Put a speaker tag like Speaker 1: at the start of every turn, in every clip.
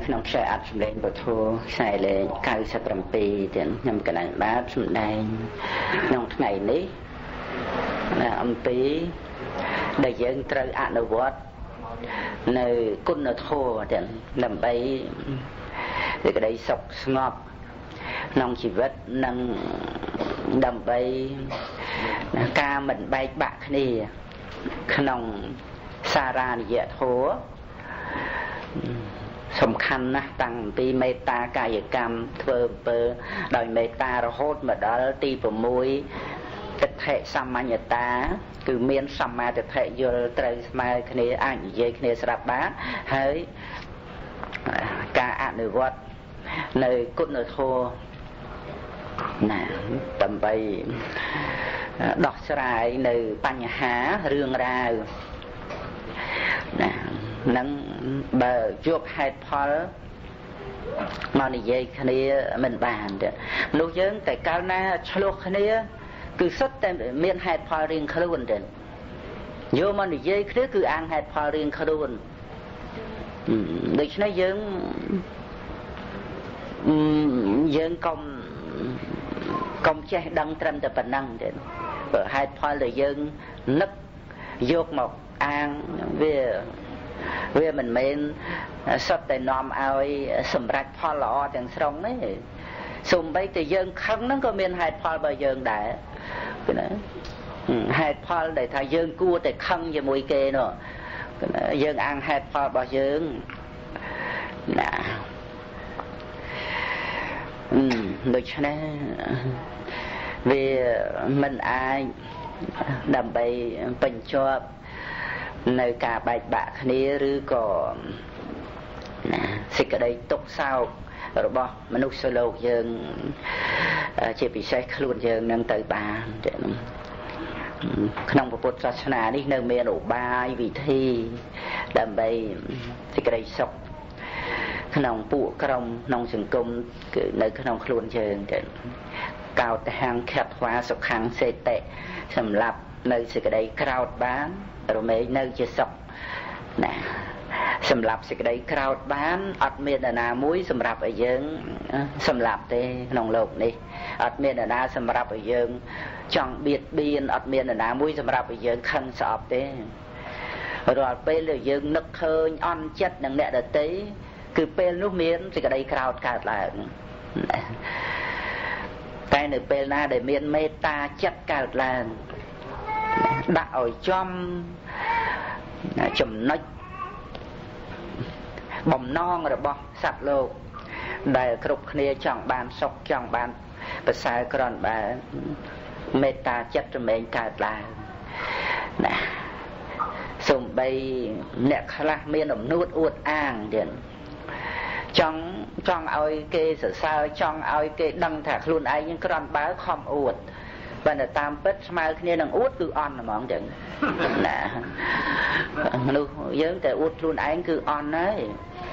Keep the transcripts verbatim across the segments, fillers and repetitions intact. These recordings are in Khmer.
Speaker 1: ក្នុងខ្សែអត្ថសម្លេងពធខ្សែលេខเก้าสิบเจ็ดទៀតខ្ញុំកណ្ដាលបាទសម្ដែងក្នុងថ្ងៃនេះអំពីដែលយើងត្រូវអនុវត្តនៅគុណធម៌ទៀតដើម្បីសេចក្តីសុខស្ងប់ក្នុងជីវិតនិងដើម្បីការមិនបែកបាក់គ្នាក្នុងសារនិយធម៌សំខាន់ណាស់តាំងពីមេត្តាកាយកម្មធ្វើអំពើដោយមេត្តារហូតមកដល់ទី៦ទិដ្ឋិសម្បញ្ញតាគឺមានសម្មាទិដ្ឋិយល់ត្រូវស្មើគ្នាអាចនិយាយគ្នាស្រាប់បានហើយការអនុវត្តនៅគុណធម៌ណាដើម្បីដោះស្រាយនៅបញ្ហារឿងរ៉ាវណានឹងបើយកហេតុផលមកនិយាយគ្នាមិនបានទេមនុស្សយើងតែកាលណាឆ្លោះគ្នាគឺសុទ្ធតែមានហេតុផលរៀងខ្លួនទេយកមកនិយាយគ្នាគឺអាងហេតុផលរៀងខ្លួនដូច្នេះយើងយើងកុំកុំចេះដឹងត្រឹមតែប៉ុណ្ណឹងទេបើហេតុផលដែលយើងនឹកយកមកអាងវាវាមិនមែនសុទ្ធតែនាំឲ្យសម្រេចផលល្អទាំងស្រុងទេសូម្បីតែយើងខឹងហ្នឹងក៏មានហេតុផលរបស់យើងដែរគឺណាហេតុផលដែលថាយើងគួរតែខឹងជាមួយគេនោះគឺណាយើងអាងហេតុផលរបស់យើងណាដូច្នេះវាមិនអាចដើម្បីបញ្ចប់នៅការបែកបាក់គ្នាឬក៏ណាសេចក្តីទុក្ខសោករបស់មនុស្សលោកយើងជាពិសេសខ្លួនយើងនឹងទៅបានក្នុងពុទ្ធសាសនានេះនៅមានឧបាយវិធីដើម្បីសេចក្តីសុខក្នុងពួកក្រុមក្នុងសង្គមគឺនៅក្នុងខ្លួនយើងទៅកោតហាំងខិតខ្វាសុខាំងសេតិសម្រាប់នៅសេចក្តីក្រោតបានរមែងនៅជាសុខណាសម្រាប់សេចក្តីក្រោតបានអត់មាននរណាមួយសម្រាប់ឲ្យយើងសម្រាប់ទេក្នុងโลกនេះអត់មាននរណាសម្រាប់ឲ្យយើងចង់បៀតបៀនអត់មាននរណាមួយសម្រាប់ឲ្យយើងខឹងស្អប់ទេរាល់ពេលដែលយើងនឹកឃើញអន់ចិត្តនឹងអ្នកដទៃគឺពេលនោះមានសេចក្តីក្រោតកើតឡើងតែនៅពេលណាដែលមានមេត្តាចិត្តកើតឡើងដាក់ឲ្យចំចំណុចបំណងរបស់សត្វលោកដែលគ្រប់គ្នាចង់បានសុខចង់បានប្រសើរក្រនបើមេត្តាចិត្តរមែងកើតឡើងណាសូម្បីអ្នកខ្លះមានអំនួតអួតអាងទៀតចង់ចង់ឲ្យគេសរសើរចង់ឲ្យគេដឹងថាខ្លួនឯងនឹងក្រនបើខំអួតបើតែតាមពិតស្មើគ្នានឹងអួតគឺអន់ហ្មងចឹងណាមនុស្សយើងតែអួតខ្លួនឯងគឺអន់ហើយ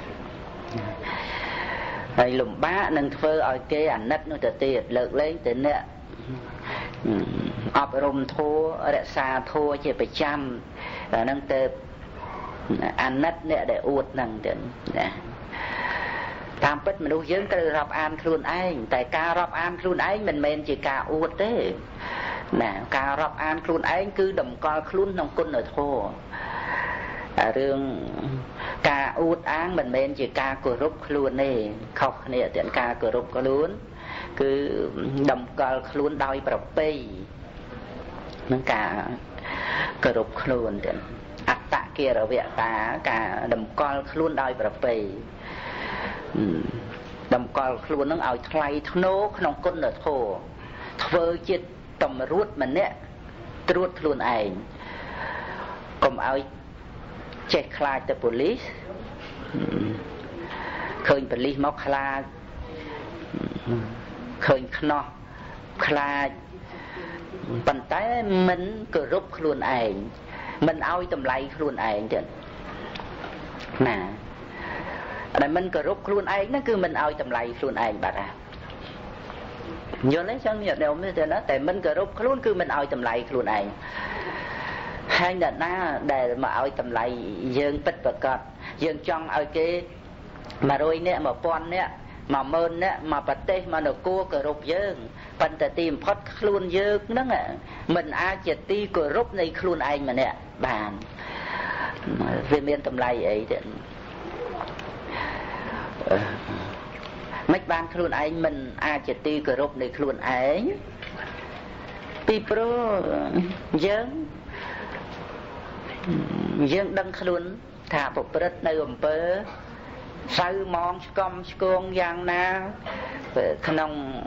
Speaker 1: ហើយលំបាកនឹងធ្វើឲ្យគេអាណិតនោះទៅទៀតលើកលែងតែអ្នកអប់រំធម៌រក្សាធម៌ជាប្រចាំតែនឹងទៅអាណិតអ្នកដែលអួតហ្នឹងទៅណាតាមពិតមនុស្សយើងត្រូវរាប់អានខ្លួនឯងតែការរាប់អានខ្លួនឯងមិនមែនជាការអួតទេណាការរាប់អានខ្លួនឯងគឺតម្កល់ខ្លួនក្នុងគុណធម៌រឿងការអួតអាងមិនមែនជាការគោរពខ្លួនទេខុសគ្នាទាំងការគោរពខ្លួនគឺតម្កល់ខ្លួនដោយប្រពៃនឹងការគោរពខ្លួនទាំងអត្តកិរវតាការតម្កល់ខ្លួនដោយប្រពៃតម្កល់ខ្លួននឹងឲ្យថ្លៃថ្នូរក្នុងគុណធម៌ធ្វើជាតម្រួតម្នាក់ត្រួតខ្លួនឯងកុំឲ្យចេះខ្លាចទៅប៉ូលីសឃើញប៉ូលីសមកខ្លាចឃើញខ្នោះខ្លាចប៉ុន្តែមិនគោរពខ្លួនឯងមិនឲ្យតម្លៃខ្លួនឯងទៀតណាដែលមិនគោរពខ្លួនឯងហ្នឹងគឺមិនឲ្យតម្លៃខ្លួនឯងបាត់ហ่ะយល់ទេចឹងញាតិញោមទេណាតែមិនគោរពខ្លួនគឺមិនឲ្យតម្លៃខ្លួនឯងហើយអ្នកណាដែលមកឲ្យតម្លៃយើងពិតប្រាកដយើងចង់ឲ្យគេ mà rồi nè mà pon nè mà mơn nè mà bát tê mà nó cua cờ rục dương phần ta tìm phật luôn dương đó nè mình ai chỉ ti cờ rục này luôn anh mà nè bàn về miền tầm lai ấy thì mấy ban luôn anh mình ai chỉ ti cờ rục này luôn ấy pi pro dương dương đăng luôn thả phục rất nơi ẩm bơ sau mong con con giang na không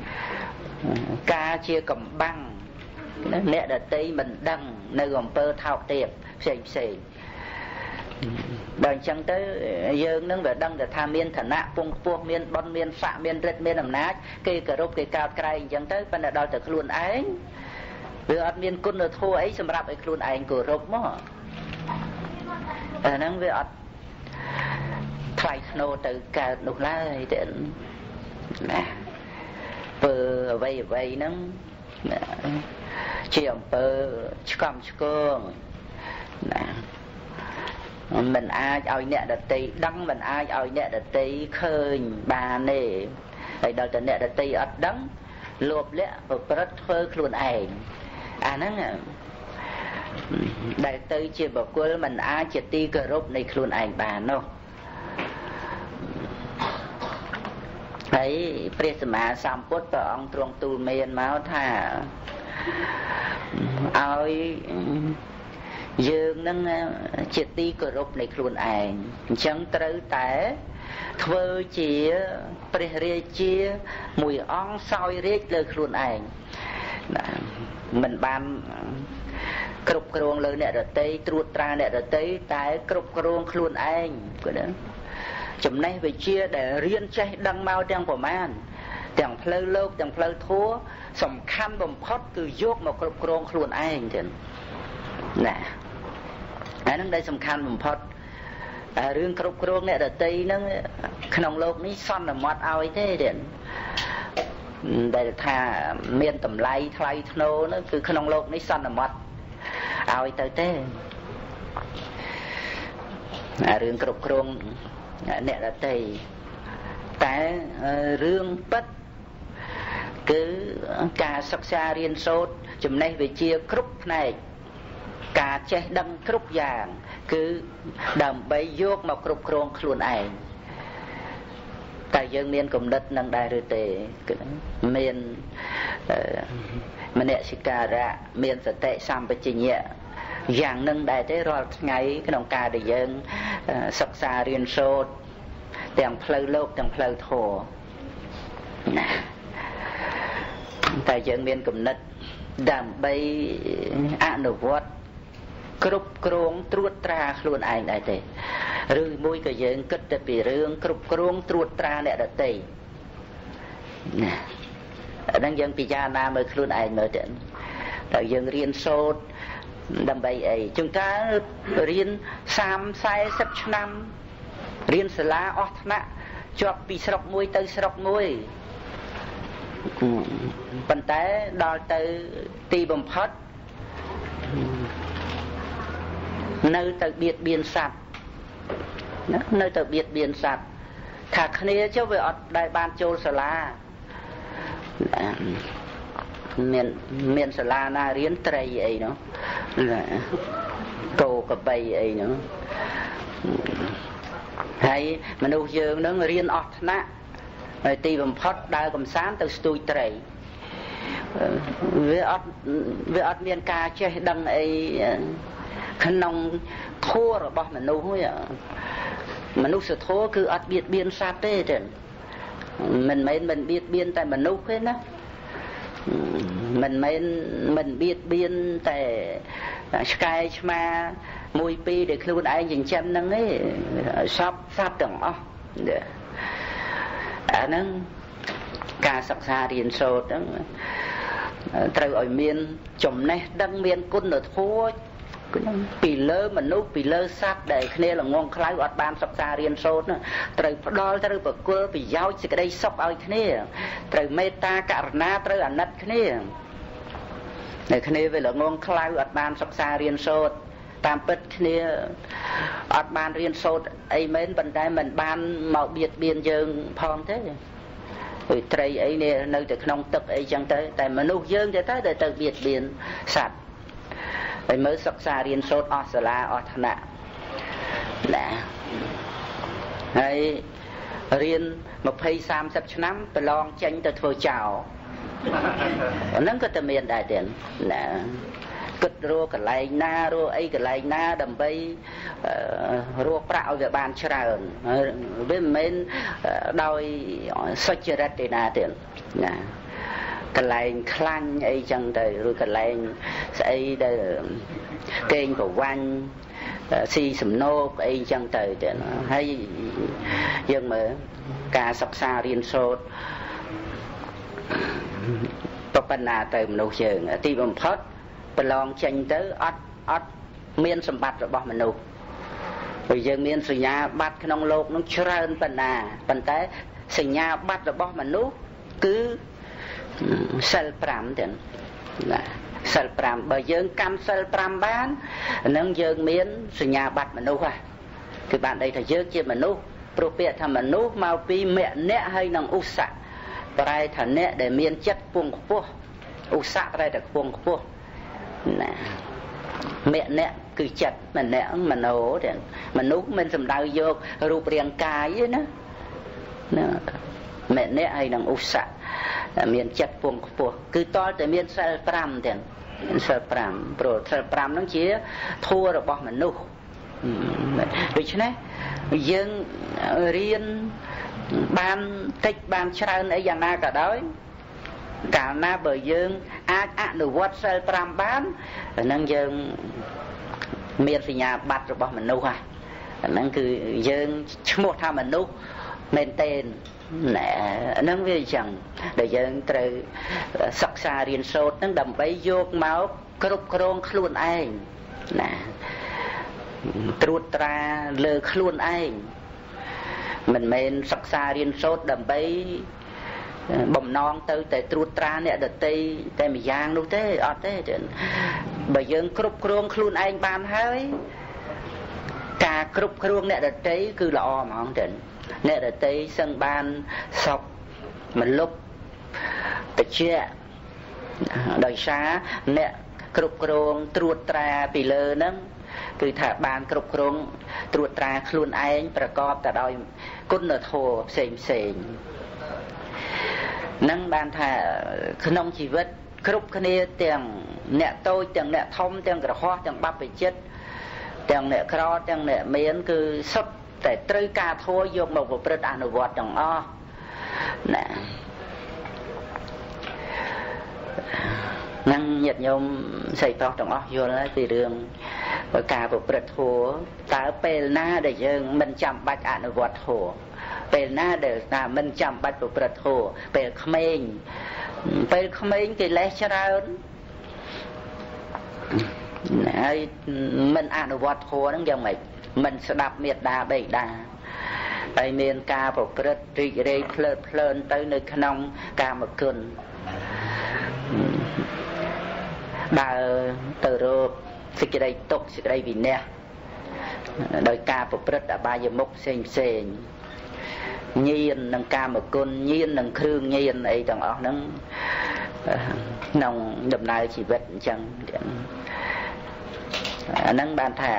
Speaker 1: ca chia cầm băng nè đợt tây mình đăng nơi ẩm bơ thao tiệp xì xì đời chẳng tới dương nâng về đăng để tham miên thần nạ phung phung miên bon miên xạ miên rết miên ẩm nát cây cờ rốt cây cao cây chẳng tới phần là đòi từ luôn ấy vì ở miên côn ở thua ấy xâm rạp ấy luôn anh cờ rốt mà ở nâng về ở phải nô từ cả nụ lai đến nè vừa vây vây nâng chiều bơ cầm cương nè mình ai ai nè đặt tì đăng mình ai ai nè đặt tì khơi bà nè rồi đợt nè đặt tì ở đắng lộp lẽ và rất hơi luôn ảnh à nó đại tư chia bảo quân mình ai chỉ ti cờ rốt này luôn ảnh bà nó thấy Prisma Samput và ông Trung Tu Miên máu thà ôi dương nâng chỉ ti cờ rốt này luôn ảnh chẳng trừ té thơ chia Prisma chia mùi ong soi riết lời luôn ảnh mình ban cục cồn lời nè rồi tây truột tra nè rồi tây tại cục cồn luôn anh cái đó chấm này về chia để riêng chơi đăng mau trang của man chẳng phơi lâu chẳng phơi thua sòng khăn bầm phốt từ dốt một cục cồn luôn anh thì nè anh đang đây sòng khăn bầm phốt riêng cục cồn nè rồi tây nó khung lốc ní son là mót ao thế điện đây thà miền tầm lai thay thô nó cứ khung lốc ní son là mót ao tới thế riêng cục cồn nè là tây tại riêng bất cứ cả sắc xa riêng sốt chùm này về chia cúp này cả che đâm cúp vàng cứ đầm bấy dốt mà cúp cồn luôn ảnh tại dân miền cùng đất năng đài rư tề miền mình nè xí cà ra miền sẽ tệ xăm với chị nhẹ dạng nâng đài thế rồi ngày cái đồng ca để dân sắc xa riêng sốt đèn phơi lốc đèn phơi thổ tại dân miền cùng đất đầm bay ăn đồ vót cướp cồn truột tra luôn ảnh đại thế rư môi cái dân cất để bị rương cướp cồn truột tra nè đại thế đang dân pija na mới luôn ảnh mới đến tại dân riêng sốt đầm bay ấy chúng ta riêng sam sai sắp năm riêng sờ lá ót nạ cho bị sọc môi tới sọc môi phần té đo tới ti bầm phật nơi tới biệt biên sạch nơi tới biệt biên sạch thà khné cho về ọt đại ban châu sờ la miền miền sờ la na riêng tây ấy nó cầu cặp bay ấy nó hay mà nô dương nó riêng ọt nạ rồi ti bầm phật đại cầm sáng từ stui tây với ọt với ọt miền ca che đăng ấy khăn nông thua rồi bỏ mà nô vậy mà nô sự thua cứ ọt biệt biên sát thế rồi mình mấy mình biết biên tại mình nô hết á mình mấy mình biết biên tại sky mà mùi pi để luôn ai nhìn chân năng ấy sắp sắp từng ó à nó ca sắc xa riêng sốt đó trời ở miền chồng này đang miền côn ở thua bị lơ mà nút bị lơ sát để kia là ngon khái ọt ban sắc xa riêng sốt nữa trời đo trời bậc quơ bị giao chỉ cái đây sốc ao kia trời meta cả na trời ảnh nát kia để kia về là ngon khái ọt ban sắc xa riêng sốt តាមពិតគ្នាអត់បានរៀនសូត្រអីមែនប៉ុន្តែមិនបានមកបៀតបៀនយើងផងទេដូចត្រីអីនេះនៅតែក្នុងទឹកអីចឹងទៅតែមនុស្សយើងទៅទៅទៅបៀតបៀនសត្វហើយមើលសិក្សារៀនសូត្រអស់សាលាអស់ថ្នាក់ណាហើយរៀនยี่สิบ 30ឆ្នាំប្រឡងចេញទៅធ្វើចោលហ្នឹងក៏តែមានដែរទេណាគិតរកកន្លែងណារកអីកន្លែងណាដើម្បីរកប្រាក់ឲ្យវាបានច្រើនវាមិនមែនដោយសុចរិតទេណាទេណាកន្លែងខ្លាញ់អីចឹងទៅឬកន្លែងស្អីដែលកេងប្រវាញ់ស៊ីសំណោកអីចឹងទៅទេហើយយើងមើលការសិក្សារៀនសូត្របបណ្ណាទៅមនុស្សយើងទីបំផុតប្រឡងចេញទៅអត់អត់មានសម្បត្តិរបស់មនុស្សព្រោះយើងមានសញ្ញាបត្រក្នុងโลกនោះច្រើនប៉ុណ្ណាប៉ុន្តែសញ្ញាបត្ររបស់មនុស្សគឺសិល5ទេណាសិល5បើយើងកាន់សិល5បាននឹងយើងមានសញ្ញាបត្រមនុស្សហ่ะគឺបានន័យថាយើងជាមនុស្សព្រោះពាក្យថាមនុស្សមកពីមអ្នកហើយនឹងឧស្សៈប្រែថាអ្នកដែលមានចិត្តខ្ពង់ខ្ពស់ឧស្សៈប្រែថាខ្ពង់ខ្ពស់ណាមអ្នកគឺចិត្តម្នាក់មโนទេមនុស្សមិនសំដៅយករូបរាងកាយទេណាណាមអ្នកហើយនឹងឧស្សៈមានចិត្តពងខ្ពស់គឺតលតែមានសិល5ទេសិល5ព្រោះសិល5ហ្នឹងជាធម៌របស់មនុស្សដូច្នេះយើងរៀនបានតិចបានច្រើនអីយ៉ាងណាក៏ដោយកាលណាបើយើងអាចអនុវត្តសិល5បានហ្នឹងយើងមានសញ្ញាបត្ររបស់មនុស្សហ្នឹងគឺយើងឈ្មោះថាមនុស្សមែនទែនណែហ្នឹងវាអញ្ចឹងដែលយើងត្រូវសិក្សារៀនសូត្រហ្នឹងដើម្បីយកមកគ្រប់គ្រងខ្លួនឯងណាត្រួតត្រាលើខ្លួនឯងមិនមែនសិក្សារៀនសូត្រដើម្បីបំណងទៅតែត្រួតត្រាអ្នកដទៃតែម្យ៉ាងនោះទេអត់ទេបើយើងគ្រប់គ្រងខ្លួនឯងបានហើយការគ្រប់គ្រងអ្នកដទៃគឺល្អហ្មងទេអ្នកដទៃសឹងបានសុខមលុបតិចដោយសារអ្នកគ្រប់គ្រងត្រួតត្រាពីលើហ្នឹងគឺថាបានគ្រប់គ្រងត្រួតត្រាខ្លួនឯងប្រកបទៅដោយគុណធម៌ផ្សេងផ្សេងនឹងបានថាក្នុងជីវិតគ្រប់គ្នាទាំងអ្នកតូចទាំងអ្នកធំទាំងក្រហមទាំងបព្វជិតទាំងអ្នកក្រទាំងអ្នកមានគឺសុទ្ធតែត្រូវការធម៌យកមកប្រព្រឹត្តអនុវត្តទាំងអស់ណានឹងញាតិញោមស្រីប្រុសទាំងអស់យល់ហើយពីរឿងការប្រព្រឹត្តធម៌តើពេលណាដែលយើងមិនចាំបាច់អនុវត្តធម៌ពេលណាដែលថាមិនចាំបាច់ប្រព្រឹត្តធម៌ពេលក្មេងពេលក្មេងគេលេះច្រើនហើយមិនអនុវត្តធម៌ហ្នឹងយ៉ាងម៉េចមិនស្ដាប់មេត្តាបិតាហើយមានការប្រព្រឹត្តរីករាយភ្លើតភ្លើនទៅនៅក្នុងកាមគុណដើរទៅរកសេចក្តីទុក្ខសេចក្តីវិន័យដោយការប្រព្រឹត្តអបាយមុខផ្សេងផ្សេងញៀននឹងកាមគុណញៀននឹងគ្រឿងញៀនអីទាំងអស់ហ្នឹងក្នុងដំណើរជីវិតអញ្ចឹងអាហ្នឹងបានថា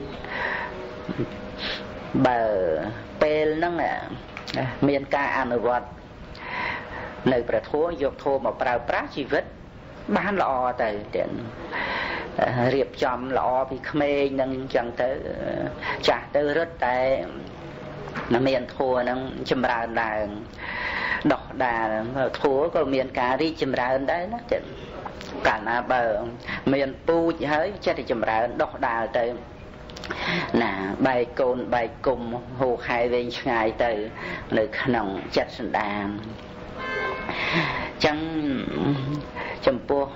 Speaker 1: បើពេលហ្នឹងមានការអនុវត្តនៅព្រះធម៌យកធម៌មកប្រើប្រាស់ជីវិតបានល្អទៅទៀតរៀបចំល្អពីក្មេងនឹងអញ្ចឹងទៅចាស់ទៅរត់តែមានធម៌នឹងចម្រើនឡើងដោះដាលធម៌ក៏មានការរីកចម្រើនដែរណាចឹងកាលណាបើមានពូជហើយចិត្តតែចម្រើនដោះដាលទៅណាបែកកូនបែកគុំហូរខែវែងឆ្ងាយទៅនៅក្នុងចិត្តសន្តានចឹងចំពោះ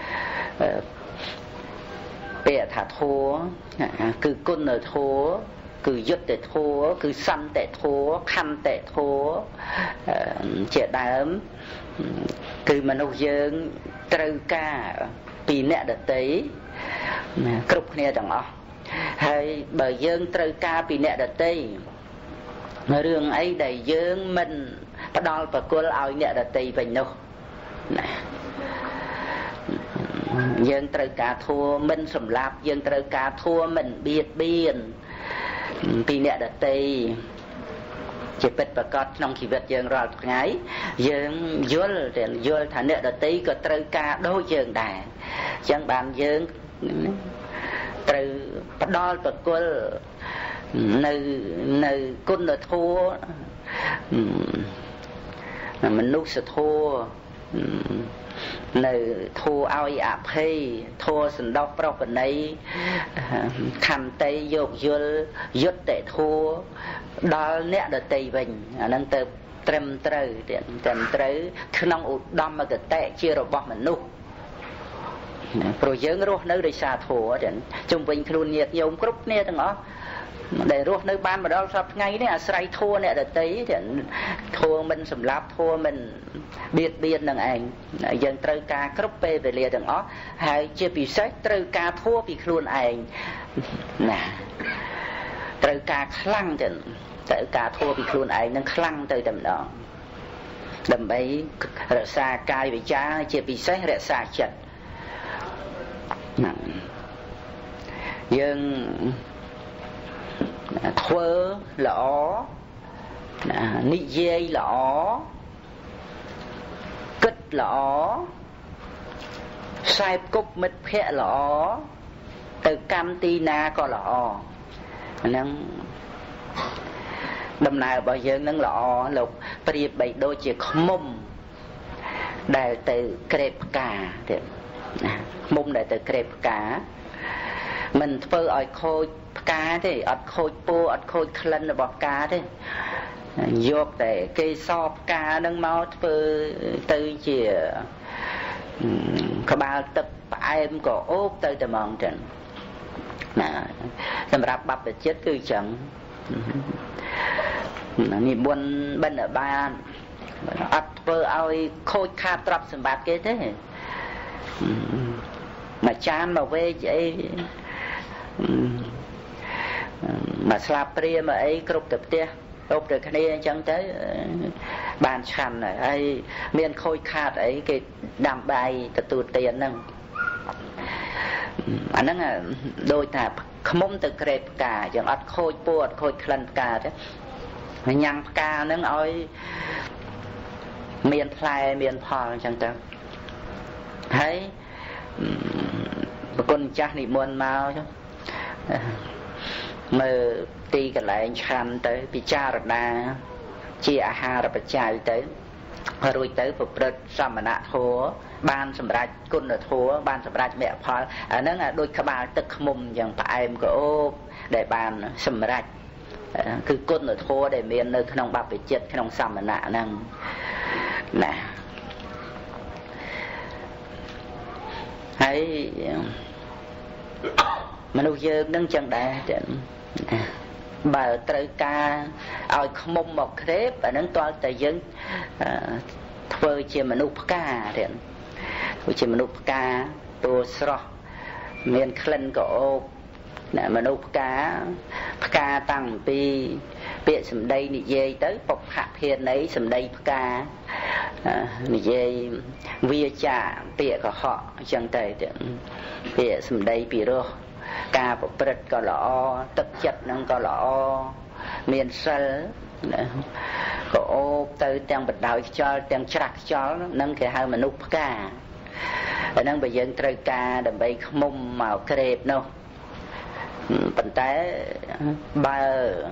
Speaker 1: ពាក្យថាធម៌គឺគុណធម៌គឺយុត្តិធម៌គឺសន្តិធម៌ខន្តិធម៌ជាដើមគឺមនុស្សយើងត្រូវការពីអ្នកដទៃគ្រប់គ្នាទាំងអស់ហើយបើយើងត្រូវការពីអ្នកដទៃរឿងអីដែលយើងមិនផ្ដល់ប្រគល់ឲ្យអ្នកដទៃវិញនោះណាយើងត្រូវការធัวមិនសម្លាប់យើងត្រូវការធัวមិនបៀតបៀនពីអ្នកដទៃជាពិតប្រកបក្នុងជីវិតយើងរាល់ថ្ងៃយើងយល់តែយល់ថាអ្នកដទៃក៏ត្រូវការដូចយើងដែរអញ្ចឹងបានយើងត្រូវផ្ដល់ប្រគល់នៅនៅគុណធម៌មនុស្សធម៌នៅធัวឲ្យអភ័យធัวសន្តោសប្រោសប្រណីខន្តីយោគយល់យុត្តិធម៌ដល់អ្នកដទៃវិញអាហ្នឹងទៅត្រឹមត្រូវត្រឹមត្រូវក្នុងឧត្តមគតិជារបស់មនុស្សព្រោះយើងរស់នៅដោយសារធម៌ជុំវិញខ្លួនញាតិញោមគ្រប់គ្នាទាំងអស់ដែលរស់នៅបានមកដល់សប្តាហ៍ថ្ងៃនេះអាស្រ័យធัวអ្នកដទៃធัวមិនសម្លាប់ធัวមិនបៀតបៀននឹងឯងយើងត្រូវការគ្រប់ពេលវេលាទាំងអស់ហើយជាពិសេសត្រូវការធัวពីខ្លួនឯងណាត្រូវការខ្លាំងទៅត្រូវការធัวពីខ្លួនឯងនឹងខ្លាំងទៅតែម្ដងដើម្បីរក្សាកាយវិជ្ជាជាពិសេសរក្សាចិត្តណាយើងធ្វើល្អនិយាយល្អគិតល្អខ្សែគប់មិត្តភក្តិល្អទៅកម្មទីណាក៏ល្អហ្នឹងដំណើររបស់យើងនឹងល្អលោកប្រៀបបីដូចជាឃ្មុំដែលទៅក្រេបផ្កាទៀតណាឃ្មុំដែលទៅក្រេបផ្កាមិនធ្វើឲ្យខូចផ្កាទេអត់ខូចពណ៌អត់ខូចក្លិនរបស់ផ្កាទេយកតែគេសរផ្កានឹងមកធ្វើទៅជាក្បាលទឹកផ្អែមក៏អូបទៅតែហ្មងចឹងណាសម្រាប់បព្វជិតគឺចឹងនិមន្តបិណ្ឌបាតអត់ធ្វើឲ្យខូចខាតទ្រព្យសម្បត្តិគេទេមួយចានមកវេកអីមកស្លាបព្រាមកអីគ្រប់ទៅផ្ទះអុកទៅគ្នាអញ្ចឹងទៅបានឆាន់ហើយមានខូចខាតអីគេដាំបាយទទួលទានហ្នឹងអាហ្នឹងដូចថាឃ្មុំទៅក្រេបផ្កាអញ្ចឹងអត់ខូចពណ៌អត់ខូចក្លិនផ្កាទេញ៉ាំផ្កាហ្នឹងឲ្យមានផ្លែមានផលអញ្ចឹងទៅហើយប្រគុណចាស់និមន្តមកចុះមើលទីកន្លែងឆាន់ទៅពិចារណាជាអាហារបច្ច័យទៅរួចទៅប្រព្រឹត្តសមណធម៌បានសម្រេចគុណធម៌បានសម្រេចមគ្គផលអាហ្នឹងដូចក្បាលទឹកឃ្មុំអញ្ចឹងផ្អែមក្អូបដែលបានសម្រេចគឺគុណធម៌ដែលមាននៅក្នុងបព្វជិតក្នុងសមណៈហ្នឹងណាហើយមនុស្សយើងនឹងចឹងដែរបើត្រូវការឲ្យឃ្មុំមកក្រេបអានឹងតើតែយើងធ្វើជាមនុស្សផ្កាទៀតធ្វើជាមនុស្សផ្កាពណ៌ស្រស់មានក្លិនក្រអូបណាមនុស្សផ្កាផ្កាតាំងពីពាក្យសម្ដីនិយាយទៅពុភភាន័យសម្ដីផ្កានិយាយវាចាពាក្យកុហកអញ្ចឹងទៅពាក្យសម្ដីពីរោះការប្រព្រឹត្តក៏ល្អទឹកចិត្តនឹងក៏ល្អមានសិលក៏អូបទៅទាំងបណ្ដោយខ្យល់ទាំងច្រាស់ខ្យល់នឹងគេហៅមនុស្សផ្កាអាហ្នឹងបើយើងត្រូវការដើម្បីឃ្មុំមកក្រេបនោះប៉ុន្តែបើ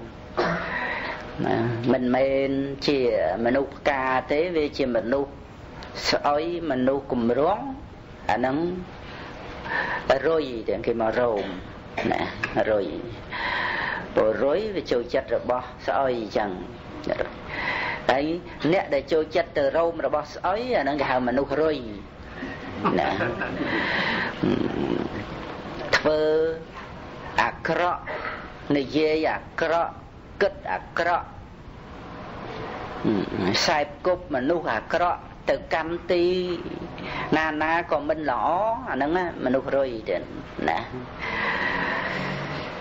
Speaker 1: មិនមែនជាមនុស្សផ្កាទេវាជាមនុស្សស្អុយមនុស្សគំរងអាហ្នឹងរុយទាំងគេមករោមណារុយព្រោះរុយវាចូលចិត្តរបស់ស្អុយអញ្ចឹងហើយអ្នកដែលចូលចិត្តទៅរោមរបស់ស្អុយអាហ្នឹងគេហៅមនុស្សរុយណាធ្វើអាក្រក់និយាយអាក្រក់គិតអាក្រក់ខ្សែគប់មនុស្សអាក្រក់ទៅកម្មទីណាណាក៏មិនល្អអាហ្នឹងមនុស្សរុយទៀតណា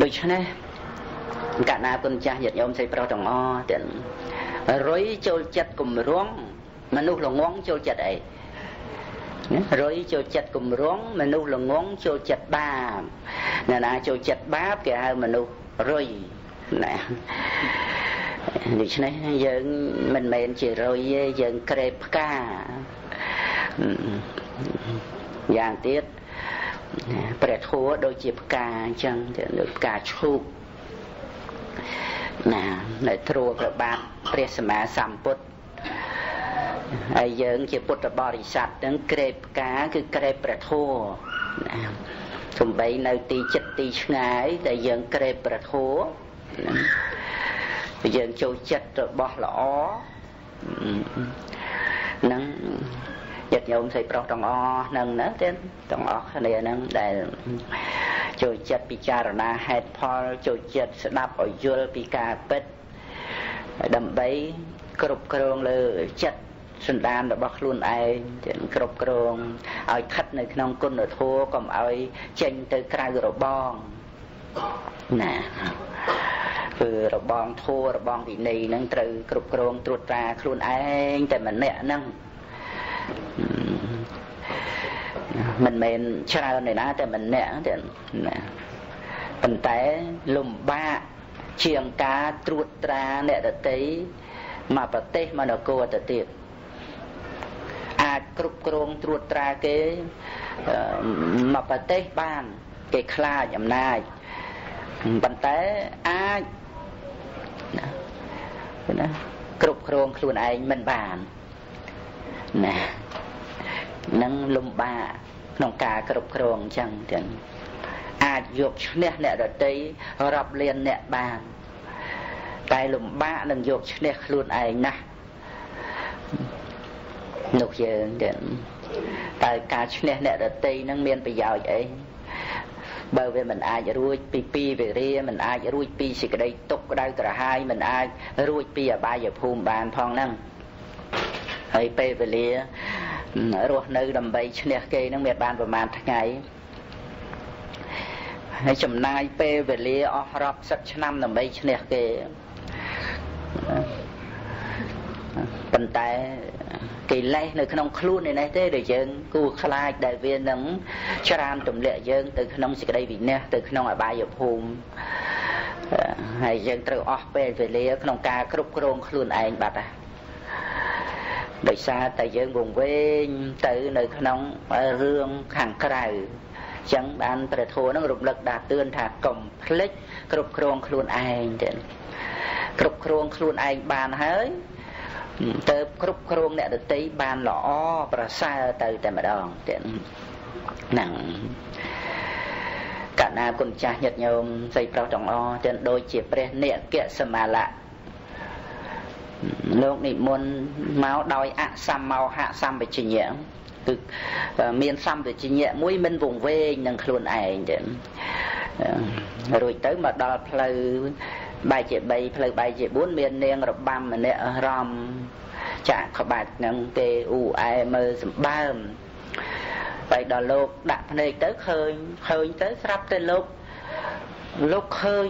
Speaker 1: ដូច្នេះកណ្ណាគុណចាស់ញាតិញោមស្រីប្រុសទាំងអស់ទាំងរុយចូលចិត្តគម្រងមនុស្សល្ងងចូលចិត្តអីរុយចូលចិត្តគម្រងមនុស្សល្ងងចូលចិត្តបាបអ្នកណាចូលចិត្តបាបគេហៅមនុស្សរុយណាដូច្នេះយើងមិនមែនជារុយទេយើងក្រេបផ្កាយ៉ាងទៀតព្រះធម៌ដូចជាផ្កាអញ្ចឹងដូចផ្កាឈូកណានៅត្រួតព្រះបាទព្រះសម្មាសម្ពុទ្ធហើយយើងជាពុទ្ធបរិស័ទហ្នឹងក្រេបផ្កាគឺក្រេបព្រះធម៌ណាសំបីនៅទីចិត្តទីឆ្ងាយតែយើងក្រេបព្រះធម៌យើងចូលចិត្តរបស់ល្អហ្នឹងញាតិញោមស្រីប្រុសទាំងអស់ហ្នឹងណាទាំងទាំងអស់គ្នាហ្នឹងដែលចូលចិត្តពិចារណាហេតុផលចូលចិត្តស្ដាប់ឲ្យយល់ពីការពិតដើម្បីគ្រប់គ្រងលើចិត្តសន្តានរបស់ខ្លួនឯងគ្រប់គ្រងឲ្យស្ថិតនៅក្នុងគុណធម៌កុំឲ្យចេញទៅក្រៅរបងណាគឺរបងធម៌របងវិន័យហ្នឹងត្រូវគ្រប់គ្រងត្រួតត្រាខ្លួនឯងតែម្នាក់ហ្នឹងមិនមែនច្រើនទេណាតែម្នាក់ទេណាប៉ុន្តែលំបាកជាងការត្រួតត្រាអ្នកដទៃមកប្រទេសមកនគរទៅទៀតអាចគ្រប់គ្រងត្រួតត្រាគេមកប្រទេសបានគេខ្លាចអំណាចប៉ុន្តែអាចណាគ្រប់គ្រងខ្លួនឯងមិនបានណានឹងលំបាកក្នុងការគ្រប់គ្រងអញ្ចឹងទាំងអាចយកឈ្នះអ្នកដទៃរាប់លានអ្នកបានតែលំបាកនឹងយកឈ្នះខ្លួនឯងណាស់នោះយើងទាំងតែការឈ្នះអ្នកដទៃនឹងមានប្រយោជន៍អីបើវាមិនអាចរួចពីពីវេរាមិនអាចរួចពីសេចក្តីទុក្ខក្តៅក្រហាយមិនអាចរួចពីអបាយភូមិបានផងហ្នឹងហើយពេលវេលារស់នៅដើម្បីឈ្នះគេនឹងមានបានប្រមាណថ្ងៃហើយចំណាយពេលវេលាអស់រាប់សិបឆ្នាំដើម្បីឈ្នះគេប៉ុន្តែកិលេសនៅក្នុងខ្លួននេះទេដែលយើងគួរខ្លាចដែលវានឹងច្រានទម្លាក់យើងទៅក្នុងសេចក្តីវិន័យទៅក្នុងអបាយភូមិហើយយើងត្រូវអស់ពេលវេលាក្នុងការគ្រប់គ្រងខ្លួនឯងបាត់ហើយដោយសារតែយើងវង្វេងទៅនៅក្នុងរឿងខាងក្រៅអញ្ចឹងបានព្រះធម៌នឹងរំលឹកដាស់តឿនថាកុំភ្លេចគ្រប់គ្រងខ្លួនឯងទៅគ្រប់គ្រងខ្លួនឯងបានហើយទៅគ្រប់គ្រងអ្នកដទៃបានល្អប្រសើរទៅតែម្ដងទៅហ្នឹងកណ្ណាគុណចាស់ញាតិញោមស្រីប្រុសទាំងអស់ទាំងដូចជាព្រះនេកសមាលៈលោកនិមន្តមកដោយអសម្មោហៈសម្បជញ្ញៈគឺមានសម្បជញ្ញៈមួយមិនវង្វេងនឹងខ្លួនឯងទេរួចទៅមកដល់ផ្លូវបែកជាបីផ្លូវបែកជាបួនមាននាងរបាំម្នាក់រំចាក់ក្បាច់នឹងទេអ៊ូអែមើលសម្បើមទៅដល់លោកដាក់ភ្នែកទៅឃើញឃើញទៅស្រាប់តែលោកលោកឃើញ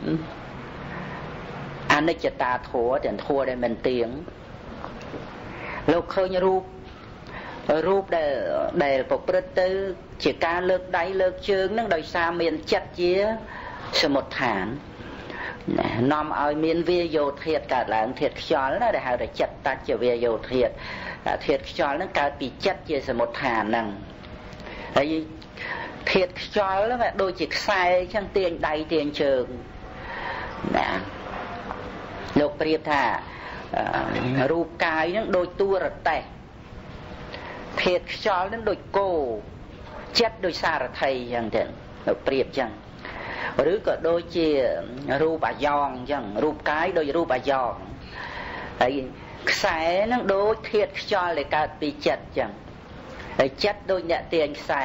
Speaker 1: អនិច្ចតាធម៌ទាំងធម៌ដែលមិនទៀងលោកឃើញរូបរូបដែលដែលប្រព្រឹត្តទៅជាការលើកដៃលើកជើងនឹងដោយសារមានចិត្តជាសមុដ្ឋាននាំឲ្យមានវាយោធាតុកើតឡើងធាតុខ្យល់ណាដែលហៅថាចិត្តតច្ចវាយោធាតុធាតុខ្យល់ហ្នឹងកើតពីចិត្តជាសមុដ្ឋានហ្នឹងហើយធាតុខ្យល់ហ្នឹងដូចជាខ្សែអញ្ចឹងទាញដៃទាញជើងណាលោកប្រៀបថារូបកាយហ្នឹងដូចតួរតេះធាតុខ្យល់ហ្នឹងដូចគោចិត្តដូចសារថីអញ្ចឹងទៅលោកប្រៀបអញ្ចឹងឬក៏ដូចជារូបអាយ៉ងអញ្ចឹងរូបកាយដូចរូបអាយ៉ងហើយខ្សែហ្នឹងដូចធាតុខ្យល់ដែលកើតពីចិត្តអញ្ចឹងហើយចិត្តដូចអ្នកទាញខ្សែ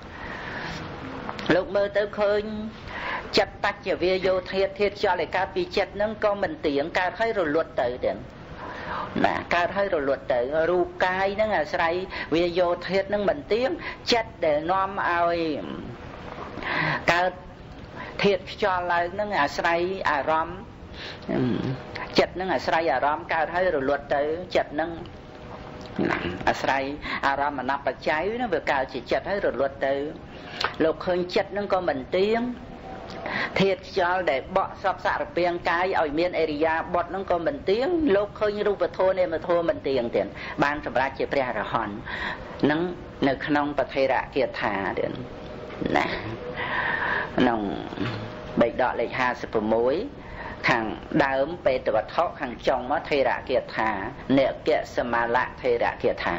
Speaker 1: លោកមើលទៅឃើញចិត្តបច្ចវាយោធាតុធាតុខ្យល់ដែលកើតពីចិត្តហ្នឹងក៏មិនទៀងកើតហើយរលត់ទៅទាំងណាកើតហើយរលត់ទៅរូបកាយហ្នឹងអាស្រ័យវាយោធាតុហ្នឹងមិនទៀងចិត្តដែលនាំឲ្យកើត thiệt cho lại nó ngả say à rom chật nó ngả say à rom cao thấy rồi luật tới chật nó à say à rom mà nắp bạc cháy nó vừa cao chỉ chật thấy rồi luật tới lục khơi chật nó có mình tiếng thiệt cho để bỏ sắp xạ được biên cái ở miền area bọt nó có mình tiếng lúc khơi như lúc vật thua nên mà thua mình tiền tiền ban sầm ra chỉ bè rồi hòn nó nơi khăn bạc thề ra kia thả đến nè nòng bạch đọ lịch hà sập muối hàng đám bê tự vật thọ hàng chồng nó thề ra kia thả nè kia sầm mà lạ thề ra kia thả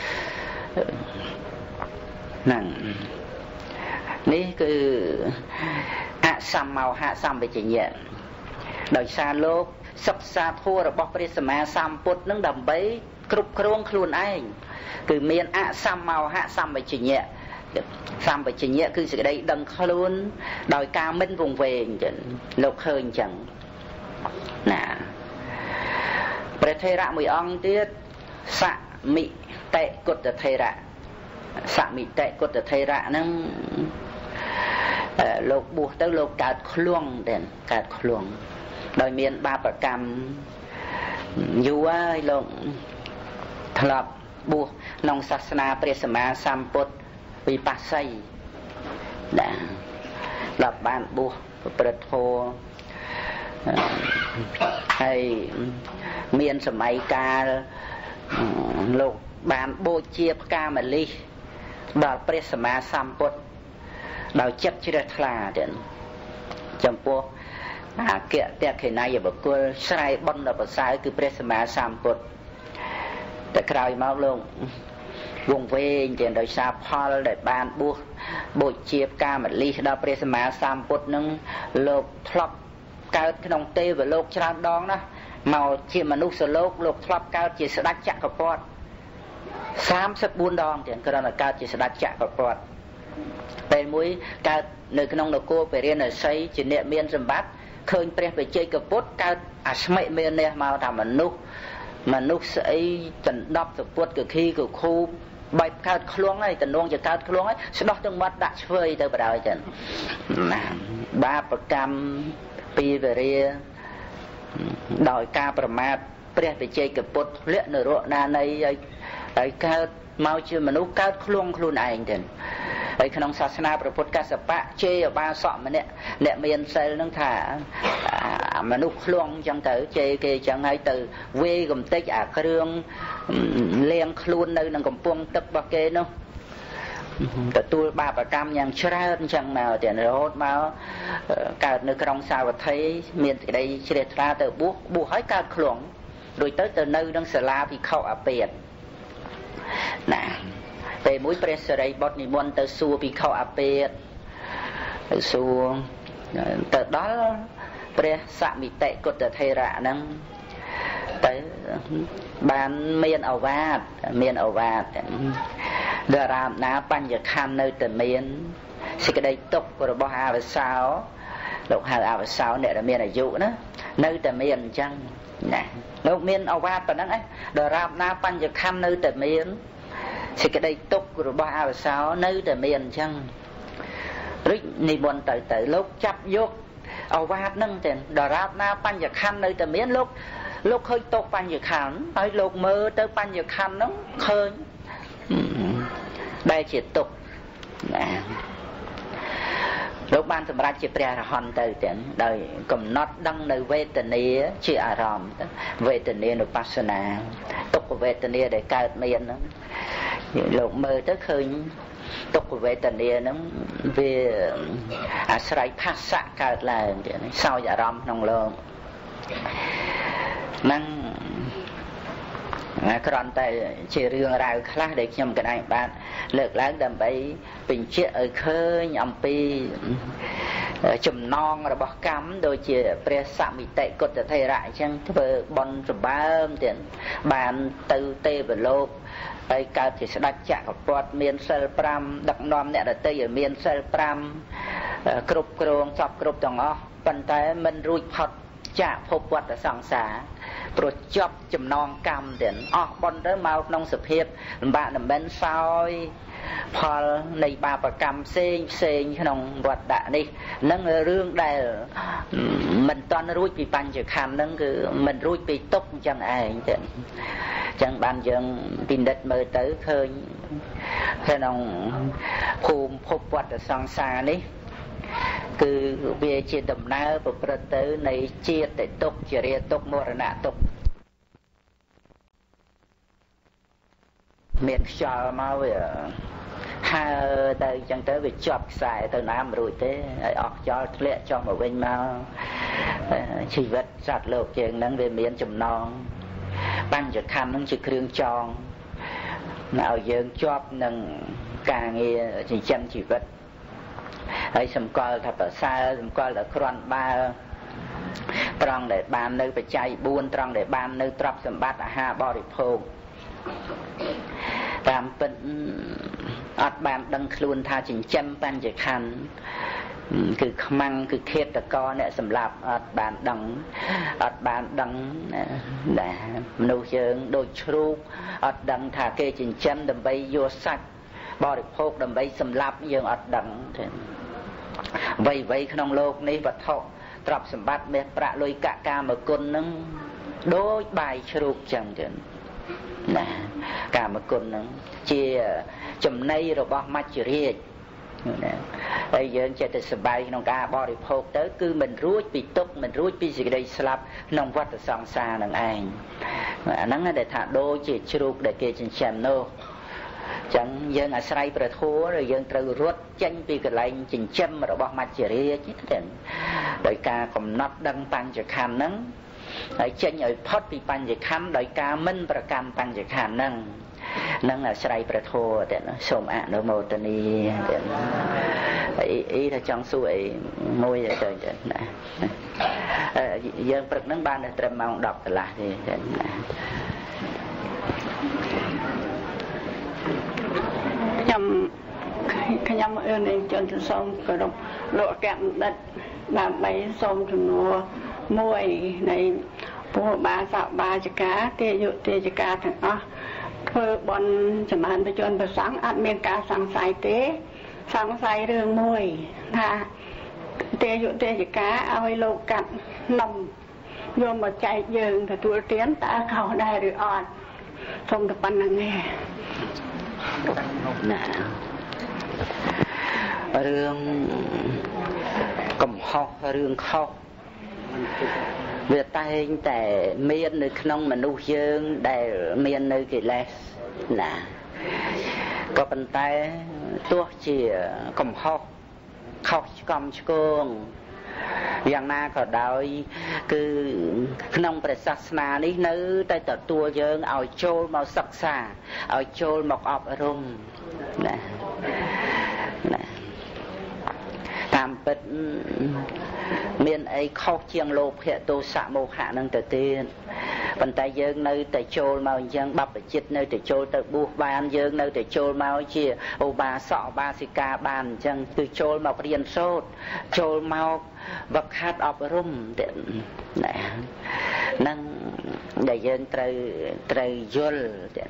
Speaker 1: nằng ní cứ hạ xăm màu hạ xăm về chỉ nhẹ đời xa lốp sắp xa thua rồi bọc đi xem xăm bút nâng đầm bấy cục kruông khuôn anh cứ miền hạ xăm màu hạ xăm về chỉ nhẹ xăm về chỉ nhẹ cứ sự đây đằng khuôn đòi ca minh vùng về lục hơi chẳng nè để thầy rạ mùi ong tiết xạ mị tệ cột để thầy rạ xạ mị tệ cột để thầy rạ nâng lục buộc tới lục cạt khuông đèn cạt khuông đòi miền ba bậc cam dù ai lục thập buộc nông sát na presma samput vipassai đã lập ban buộc preto hay miền sầm mai ca lục ban bô chia ca mà ly đòi presma samput đào chất chưa là đến trong po à kia tiệt khi này giờ bậc cô sai bận là bậc sai cứ presma samput để cày máu luôn vùng về trên đời xa Paul để ban buộc bồi chia ca mà ly đào presma samput nâng lục thọp cao cái nòng tê và lục tràn đón đó màu chia mà nút sờ lục lục thọp cao chỉ sẽ đắt chặt cặp bọt sám sắp buôn đòn thì cái đó là cao chỉ sẽ đắt chặt cặp bọt về mũi cao nơi cái nông đầu cô về riêng là xây chỉ niệm miên dầm bát khơi pre về chơi cờ pốt cao à smay miên này màu thảm mà nút mà nút xây tận đắp từ pốt từ khi từ khu bay cao khuông này tận nuông chỉ cao khuông ấy sẽ đắp trong mắt đã phơi từ bắt đầu chân ba bậc cam pi về riêng đòi ca pramat pre về chơi cờ pốt lệ nở rộ na này ấy cao mau chưa mà nút cao khuông khuôn ảnh chân ấy khăn ông sát naประพุทธกัสสปะเจอบ้าสอบมันเนี่ยเนี่ยเมียนเซลนั่งถ่ามนุษย์ล่วงจังเต๋อเจเกจังให้từเวกมเต็กอ่ะเครื่องเลี้ยงคลุนในนังกำปงตึกบะเกเนาะแต่ตัวบาปกรรมยังเชื่อจังมาแต่ในรถมาเกิดในกรงสาวไทยเมียนที่ได้เฉลี่ยตราแต่บุกบุกให้การขลงโดยเต๋อแต่ในนังสลาที่เข้าอาเปียดน่ะvề mũi presseray bọt niệm môn từ xua bị khâu áp bệt từ xua từ đó pre sạ bị tệ cột từ thầy rạ năng tới ban miền ảo vạt miền ảo vạt đờ làm ná pan giờ kham nơi từ miền sẽ cái đây tục của bao hà và sao lục hà à và sao này là miền ở dụ đó nơi từ miền chăng nè lúc miền ảo vạt và năng ấy đờ làm ná pan giờ kham nơi từ miền thì cái đây tục của ba ao sao nơi từ miền chăng rất ni buồn tới tới lúc chấp vô ao vát nâng tiền đờ ra na pan giờ khăn nơi từ miền lúc lúc hơi tục pan giờ khăn nói lúc mơ tới pan giờ khăn nó khơi đây chỉ tục lúc ban sầm ra chỉ bè hòn từ tiền đời cầm nót đăng nơi về tình yêu chỉ à ròm về tình yêu được passion tục của về tình yêu để cài miền đó lục mơ tới khơi tục của về tình yêu nó về à sải phát xạ cài là sau giả ròm nòng lông năng còn tại chỉ riêng rào khác để nhầm cái này bạn lược láng đầm bấy bình chiết ở khơi nhầm pi chùm non rồi bọc cắm đôi chỉ pre sạm bị tệ cột thầy lại chăng vừa bon rồi ba tiền bàn từ tê về lô đây cao thì sẽ đặt chạm vào quạt miền sel pram đặc nom nè là tây ở miền sel pram cướp cướp sập cướp tòng ó bàn tay mình rui phật chạm phô quạt ở sòng xả ព្រោះជាប់ចំណងកម្មទៀតអស់ប៉ុនទៅមកក្នុងសភាពលំបាកមិនមែនសោយផលនៃបាបកម្មផ្សេងផ្សេងក្នុងវត្តៈនេះនឹងរឿងដែលមិនតន់រួចពីបញ្ចខណ្ឌហ្នឹងគឺមិនរួចពីទុក្ខអញ្ចឹងឯងទៀតអញ្ចឹងបានយើងពិនិត្យមើលទៅឃើញក្នុងភូមិភពវត្តសង្សារនេះគឺវាជាដំណើរប្រព្រឹត្តទៅនៃជាតិទុក្ខជារាទុក្ខមរណៈទុក្ខមានខ្យល់មកវាហើទៅអញ្ចឹងទៅវាជាប់ខ្សែទៅណាមិនរួចទេហើយអស់ខ្យល់ធ្លាក់ចុះមកវិញមកជីវិតសត្វលោកជាងហ្នឹងវាមានចំណងបញ្ចខណ្ឌហ្នឹងជាគ្រឿងចងឲ្យយើងជាប់នឹងការងារចិញ្ចឹមជីវិតហើយសម្គាល់ថាប្រសើរសម្គាល់ថាគ្រាន់បើត្រង់ដែលបាននៅបច្ច័យបួនត្រង់ដែលបាននៅទ្រព្យសម្បត្តិអាហារបរិភោគតាមពិតអត់បានដឹងខ្លួនថាចិញ្ចឹមបញ្ចខណ្ឌគឺខ្មាំងគឺឃាតករអ្នកសម្លាប់អត់បានដឹងអត់បានដឹងណាមនុស្សយើងដូចជ្រូកអត់ដឹងថាគេចិញ្ចឹមដើម្បីយកសាច់បរិភោគដើម្បីសម្លាប់យើងអត់ដឹងទេអ្វីអ្វីក្នុងโลกនេះវត្ថុទ្រព្យសម្បត្តិមាសប្រាក់លុយកាក់កាមគុណនឹងដូចបាយជ្រូកចឹងទៅណាកាមគុណនឹងជាចំណីរបស់មច្ចរាជណាហើយយើងចេះតែសប្បាយក្នុងការបរិភោគទៅគឺមិនរួចពីទុក្ខមិនរួចពីសេចក្តីស្លាប់ក្នុងវដ្តសង្សារនឹងឯងអាហ្នឹងដែលថាដូចជាជ្រូកដែលគេចិញ្ចឹមនោះចឹងយើងអាស្រ័យព្រះធម៌ឬយើងត្រូវរត់ចេញពីកន្លែងចិញ្ចឹមរបស់មច្ចរាជទៅដោយការកំណត់ដឹងបញ្ចខណ្ឌហ្នឹងហើយចេញឲ្យផុតពីបញ្ចខណ្ឌដោយការមិនប្រកាន់បញ្ចខណ្ឌហ្នឹងនឹងអាស្រ័យព្រះធម៌ទៅសូមអនុមោទនាទៅអីអីថាចង់សួរអីមួយទៅទៅណាយើងព្រឹកហ្នឹងបានត្រឹមម៉ោងដប់កន្លះទេណា
Speaker 2: ខ្ញុំខ្ញុំអឺនឹងជនទៅសូមគោរពលោកអគ្គបណ្ឌិតដើម្បីសូមជំនួសមួយនៃពួកបាសបាចកាទេយុទេចកាទាំងអស់ធ្វើបន់ចម្រើនបច្ចុប្បន្នប្រសង់អត់មានការសង្ស័យទេសង្ស័យរឿងមួយថាទេយុទេចកាឲ្យលោកកាត់នំយកមកចែកយើងទទួលទានតើខុសដែរឬអត់សូមតែប៉ុណ្្នឹងឯង
Speaker 1: ណារឿងកំហុសរឿងខុសវាតែងតែមាននៅក្នុងមនុស្សយើងដែលមាននៅកិលេសណាក៏ប៉ុន្តែទោះជាកំហុសខុសឆ្គំឆ្គងយ៉ាងណាក៏ដោយគឺក្នុងព្រះសាសនានេះនៅតែទទួលយើងឲ្យចូលមកសិក្សាឲ្យចូលមកអប់រំណាណាតាមពិតមានអីខុសជាងលោភៈទោសៈមោហៈនឹងទៅទៀតប៉ុន្តែយើងនៅតែចូលមកអញ្ចឹងបព្វជិតនៅតែចូលទៅបួសបានយើងនៅតែចូលមកជាឧបាសកឧបាសិកាបានអញ្ចឹងគឺចូលមករៀនសូត្រចូលមកវឹកហាត់អប់រំទៀតណានឹងដែលយើងត្រូវត្រូវយល់ទៀត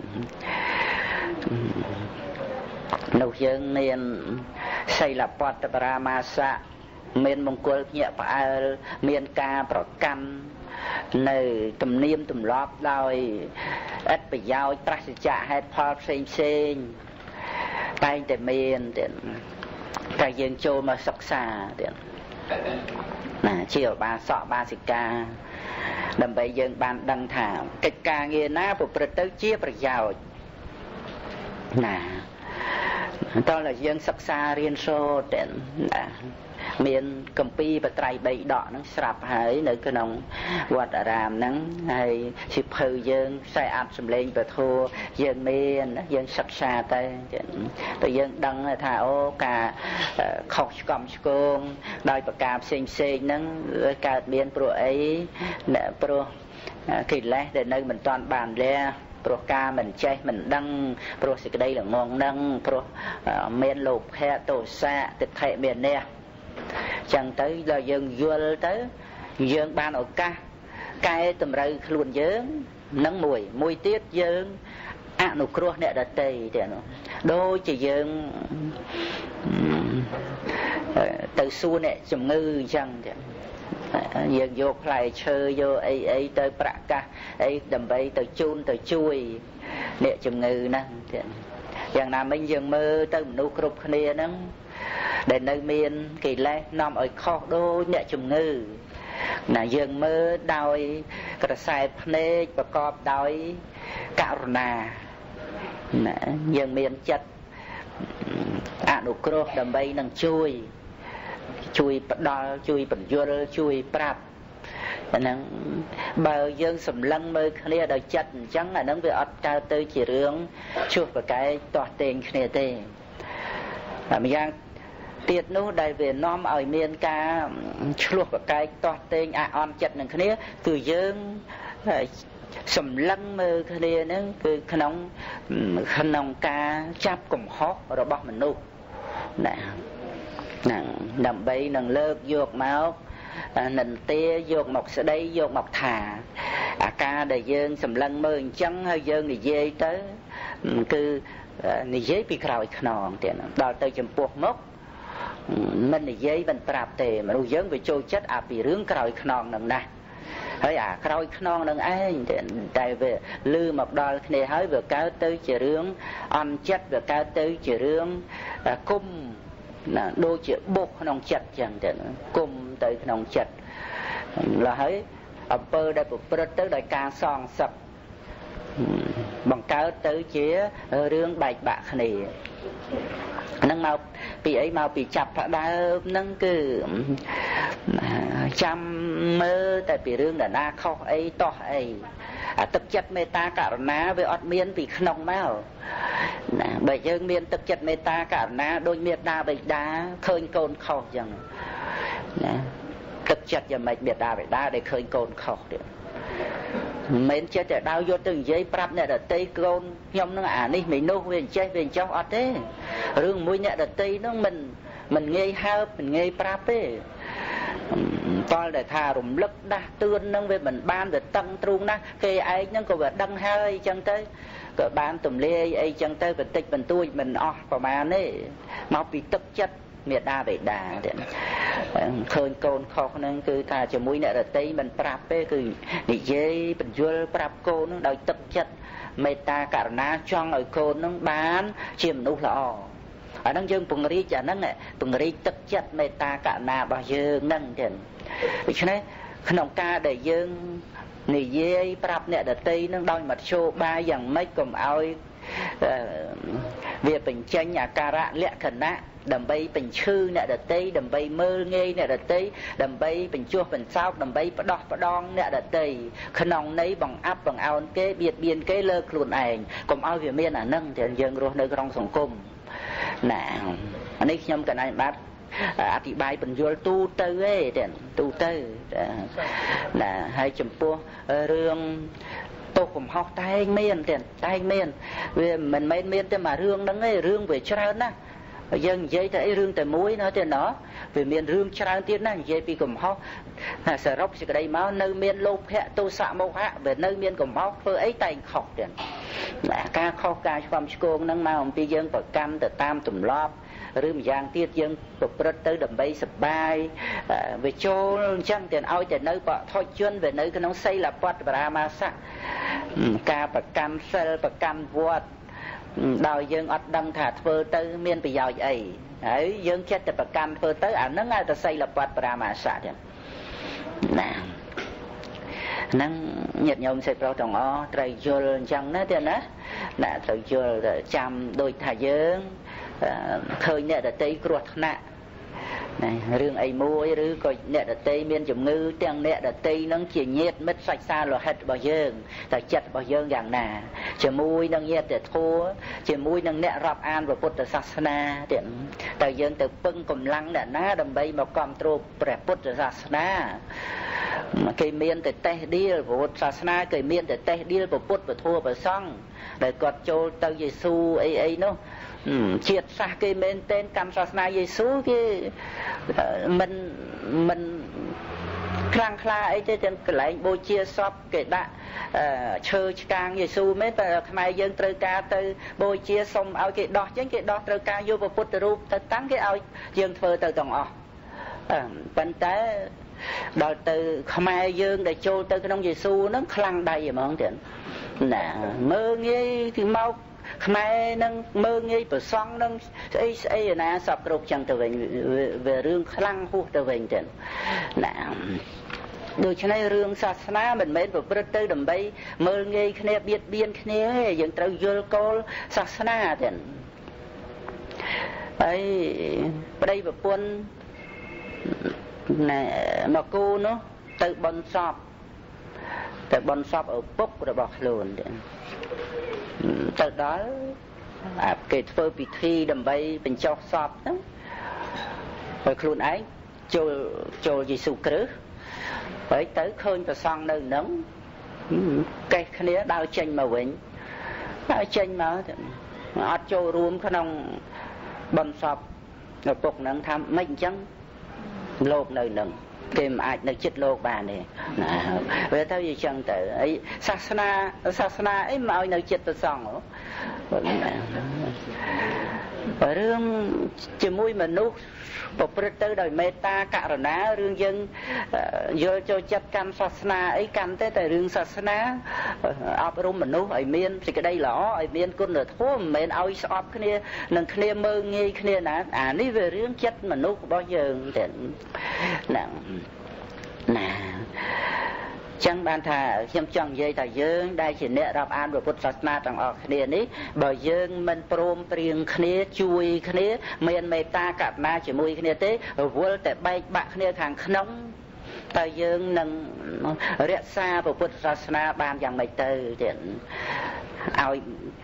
Speaker 1: នោះយើងមានសីលបត្តបរាមាសៈមានមង្គលភ្ញាក់ផ្អើលមានការប្រកាន់នៅទំនៀមទម្លាប់ដោយឥតប្រយោជន៍ប្រសិទ្ធៈហេតុផលផ្សេងផ្សេងតែងតែមានទៀតតែយើងចូលមកសិក្សាទៀតណាជាឧបាសកបាសិកាដើម្បីយើងបានដឹងថាកិច្ចការងារណាប្រព្រឹត្តទៅជាប្រយោជន៍ណាតើយើងសិក្សារៀនសូត្រទៀតណាមានគម្ពីរបត្រៃបីដកហ្នឹងស្រាប់ហើយនៅក្នុងវត្តអារាមហ្នឹងហើយសិភៅយើងខ្សែអត្ថសម្លេងពធយើងមានយើងសិក្សាទៅតែយើងដឹងថាអូការខុសឆ្គំឆ្គងដោយប្រការផ្សេងផ្សេងហ្នឹងកើតមានព្រោះអីព្រោះកិលេសដែលនៅមិនទាន់បានលះព្រោះការមិនចេះមិនដឹងព្រោះសេចក្តីល្ងងនឹងព្រោះមានលោភៈទោសៈទិដ្ឋិមានៈចឹងទៅដល់យើងយល់ទៅយើងបានឱកាសកែតម្រូវខ្លួនយើងនឹងមួយមួយទៀតយើងអនុគ្រោះអ្នកដទៃទៀតនោះដូចជាយើងទៅសួរអ្នកជំងឺអញ្ចឹងទៀតយើងយកផ្លែឈើយកអីអីទៅប្រកាសអីដើម្បីទៅជូនទៅជួយអ្នកជំងឺហ្នឹងទៀតយ៉ាងណាមិញយើងមើលទៅមនុស្សគ្រប់គ្នាហ្នឹងដែលនៅមានកិលេសនាំឲ្យខុសដូចអ្នកជំងឺណាយើងមើលដោយក្រសែភ្នែកប្រកបដោយករុណាណាយើងមានចិត្តអនុគ្រោះដើម្បីនឹងជួយជួយផ្ដល់ជួយបញ្យល់ជួយប្រាប់អាហ្នឹងបើយើងសម្លឹងមើលគ្នាដោយចិត្តអញ្ចឹងអាហ្នឹងវាអត់កើតទៅជារឿងជួសប្រកែកទាស់ទែងគ្នាទេតែម្យ៉ាងទៀតនោះដែលវានាំឲ្យមានការឆ្លោះប្រកែកទាស់ទែងអាអន់ចិត្តនឹងគ្នាគឺយើងសម្លឹងមើលគ្នាហ្នឹងគឺក្នុងក្នុងការចាប់កំហុសរបស់មនុស្សណាហ្នឹងដើម្បីនឹងលើកយកមកនិន្ទាយកមកស្ដីយកមកថាអាការដែលយើងសម្លឹងមើលអញ្ចឹងហើយយើងនិយាយទៅគឺនិយាយពីក្រោយខ្នងទៀតដល់ទៅចំពោះមុខមិននិយាយមិនប្រាប់ទេមនុស្សយើងវាចូលចិត្តអាពីរឿងក្រោយខ្នងនឹងណាហើយអាក្រោយខ្នងនឹងឯងតែវាលឺមកដល់គ្នាហើយវាកើតទៅជារឿងអន់ចិត្តវាកើតទៅជារឿងគុំណាដូចជាបុកក្នុងចិត្តចឹងទៅគុំទៅក្នុងចិត្តឡើយហើយអំពើដែលប្រព្រឹត្តទៅដោយការសងសឹកបង្កើតទៅជារឿងបែកបាក់គ្នាហ្នឹងមកពីអីមកពីចាប់ផ្ដើមហ្នឹងគឺចាំមើលតែពីរឿងដែលណាខុសអីតោះអីអាទឹកចិត្តមេត្តាករុណាវាអត់មានពីក្នុងមកណាបើយើងមានទឹកចិត្តមេត្តាករុណាដូចមេត្តាបិតាឃើញកូនខុសចឹងណាទឹកចិត្តយ៉ាងម៉េចមេត្តាបិតាដែលឃើញកូនខុសទៀតមិនមែនចិត្តតែដៅយកទៅនិយាយប្រាប់អ្នកដតីកូនខ្ញុំនឹងអានេះមិននោះវាអញ្ចេះវាអញ្ចោះអត់ទេរឿងមួយអ្នកដតីនោះមិនមិនងាយហើបមិនងាយប្រាប់ទេតលតែថារំលឹកដាស់តឿននឹងវាមិនបានវាតឹងទ្រូងណាស់គេឯងហ្នឹងក៏វាដឹងហើយអញ្ចឹងទៅក៏បានទម្លាយអីចឹងទៅបន្តិចបន្តួចមិនអស់ប្រមាណទេមកពីទឹកចិត្តមេដាបេដាទៀតឃើញកូនខុសហ្នឹងគឺថាជាមួយអ្នករតីមិនប្រាប់ទេគឺនិយាយបញ្យល់ប្រាប់កូនហ្នឹងដោយទឹកចិត្តមេត្តាករុណាចង់ឲ្យកូនហ្នឹងបានជាមនុស្សល្អអាហ្នឹងយើងពង្រីកអាហ្នឹងពង្រីកទឹកចិត្តមេត្តាករុណារបស់យើងហ្នឹងទៀតដូច្នេះក្នុងការដែលយើងនិយាយប្រាប់អ្នកដតីនឹងដោយមធ្យោបាយយ៉ាងម៉េចកុំឲ្យវាបញ្ចេញអាការៈលក្ខណៈដើម្បីបញ្ឈឺអ្នកដតីដើម្បីមើលងាយអ្នកដតីដើម្បីបញ្ចុះបញ្សោកដើម្បីផ្ដោះផ្ដងអ្នកដតីក្នុងន័យបង្អាប់បង្អោនគេបៀតបៀនគេលើខ្លួនឯងកុំឲ្យវាមានអានឹងដែលយើងរស់នៅក្នុងសង្គមណាអានេះខ្ញុំកណ្ដាលបាទអธิบายបញ្យល់ទូទៅទេទៀតទូទៅណាហើយចំពោះរឿងទោសកំហុសតែងមានទៀតតែងមានវាមិនមែនមានតែមួយរឿងហ្នឹងទេរឿងវាច្រើនណាស់យើងនិយាយតែអីរឿងតែមួយណាទៀតណោះវាមានរឿងច្រើនទៀតណានិយាយពីកំហុសសរុបសេចក្តីមកនៅមានលោភៈទោសៈមោហៈវានៅមានកំហុសធ្វើអីតែងខុសទៀតការខុសការឆ្គាំឆ្គងហ្នឹងមកអំពីយើងប្រកម្មទៅតាមទម្លាប់ឬម្យ៉ាងទៀតយើងប្រព្រឹត្តទៅដើម្បីសប្បាយវាចូលអញ្ចឹងទៀតឲ្យតែនៅបថុជនវានៅក្នុងសីលបត្តបរាមាសៈការប្រកម្មសិលប្រកម្មវត្តដោយយើងអត់ដឹងថាធ្វើទៅមានប្រយោជន៍អីហើយយើងចិត្តតែប្រកម្មធ្វើទៅអាហ្នឹងឲ្យតែសីលបត្តបរាមាសៈទៀតណាហ្នឹងញាតិញោមសិស្សប្រុសទាំងអស់ត្រូវយល់អញ្ចឹងណាទៀតណាណាត្រូវយល់ចាំដូចថាយើងឃើញអ្នកដតីគ្រោះថ្នាក់ណារឿងអីមួយឬក៏អ្នកដតីមានជំងឺទាំងអ្នកដតីនឹងជាញាតិមិត្តសាច់សាលោហិតរបស់យើងតែចិត្តរបស់យើងយ៉ាងណាជាមួយនឹងញាតិធម៌ជាមួយនឹងអ្នករាប់អានពុទ្ធសាសនាទៀតតែយើងទៅពឹងកម្លាំងអ្នកណាដើម្បីមកគ្រប់គ្រងព្រះពុទ្ធសាសនាគេមានតែតេះដៀលពុទ្ធសាសនាគេមានតែតេះដៀលពុទ្ធពធព្រះសង្ឃដែលគាត់ចូលទៅយេស៊ូអីអីនោះជាតិសាសគេមែនតែនកម្មសាសនាយេស៊ូគេមិនមិនខ្លាំងខ្លាអីទេទាំងកន្លែងបូជាសពគេដាក់ឈើឆ្កាងយេស៊ូមែនតែខ្មែរយើងត្រូវការទៅបូជាសុំឲ្យគេដោះចឹងគេដោះត្រូវការយកពុទ្ធរូបទៅតាំងគេឲ្យយើងធ្វើទៅទាំងអស់ប៉ុន្តែដល់ទៅខ្មែរយើងដែលចូលទៅក្នុងយេស៊ូហ្នឹងខ្លាំងដៃហ្មងទៀតណាមើងងាយគឺមកខ្មែរនឹងមើងងាយប្រសង់នឹងស្អីស្អីណាសពគ្រប់ចឹងទៅវិញវារឿងខ្លាំងហួសទៅវិញទៀតណាដូច្នេះរឿងសាសនាមិនមែនប្រព្រឹត្តទៅដើម្បីមើលងាយគ្នាបៀតបៀនគ្នាទេយើងត្រូវយល់គោលសាសនាទៀតហើយប្តីប្រពន្ធណែមកគូនោះទៅបន់សពទៅបន់សពឪពុករបស់ខ្លួនទៀតទៅដល់គេធ្វើពិធីដើម្បីបញ្ចុះសពហ្នឹងហើយខ្លួនឯងចូលចូលយេស៊ូគ្រីស្ទហើយទៅឃើញព្រះសង្ឃនៅហ្នឹងកេះគ្នាដើរចេញមកវិញដើរចេញមកអត់ចូលរួមក្នុងបន់សពឪពុកហ្នឹងថាម៉េចអញ្ចឹងលោកនៅនឹងគេមិនអាចនៅចិត្តលោកបានទេណាវាទៅជាចឹងទៅអីសាសនាសាសនាអីមកឲ្យនៅចិត្តព្រះសង្ឃរឿងជាមួយមនុស្សប្រព្រឹត្តទៅដោយមេត្តាករុណារឿងយើងយល់ចូលចិត្តកាន់សាសនាអីកាន់តែតែរឿងសាសនាអប់រំមនុស្សឲ្យមានសេចក្តីល្អឲ្យមានគុណធម៌មិនមែនឲ្យស្អប់គ្នានឹងគ្នាមើងងាយគ្នាណាអានេះវារឿងចិត្តមនុស្សរបស់យើងទៀតហ្នឹងណាចឹងបានថាខ្ញុំចង់និយាយថាយើងដែលជាអ្នករាប់អានពុទ្ធសាសនាទាំងអស់គ្នានេះបើយើងមិនព្រមព្រៀងគ្នាជួយគ្នាមានមេត្តាករុណាជាមួយគ្នាទេរវល់តែបែកបាក់គ្នាខាងក្នុងតើយើងនឹងរក្សាពុទ្ធសាសនាបានយ៉ាងម៉េចទៅទៀតឲ្យ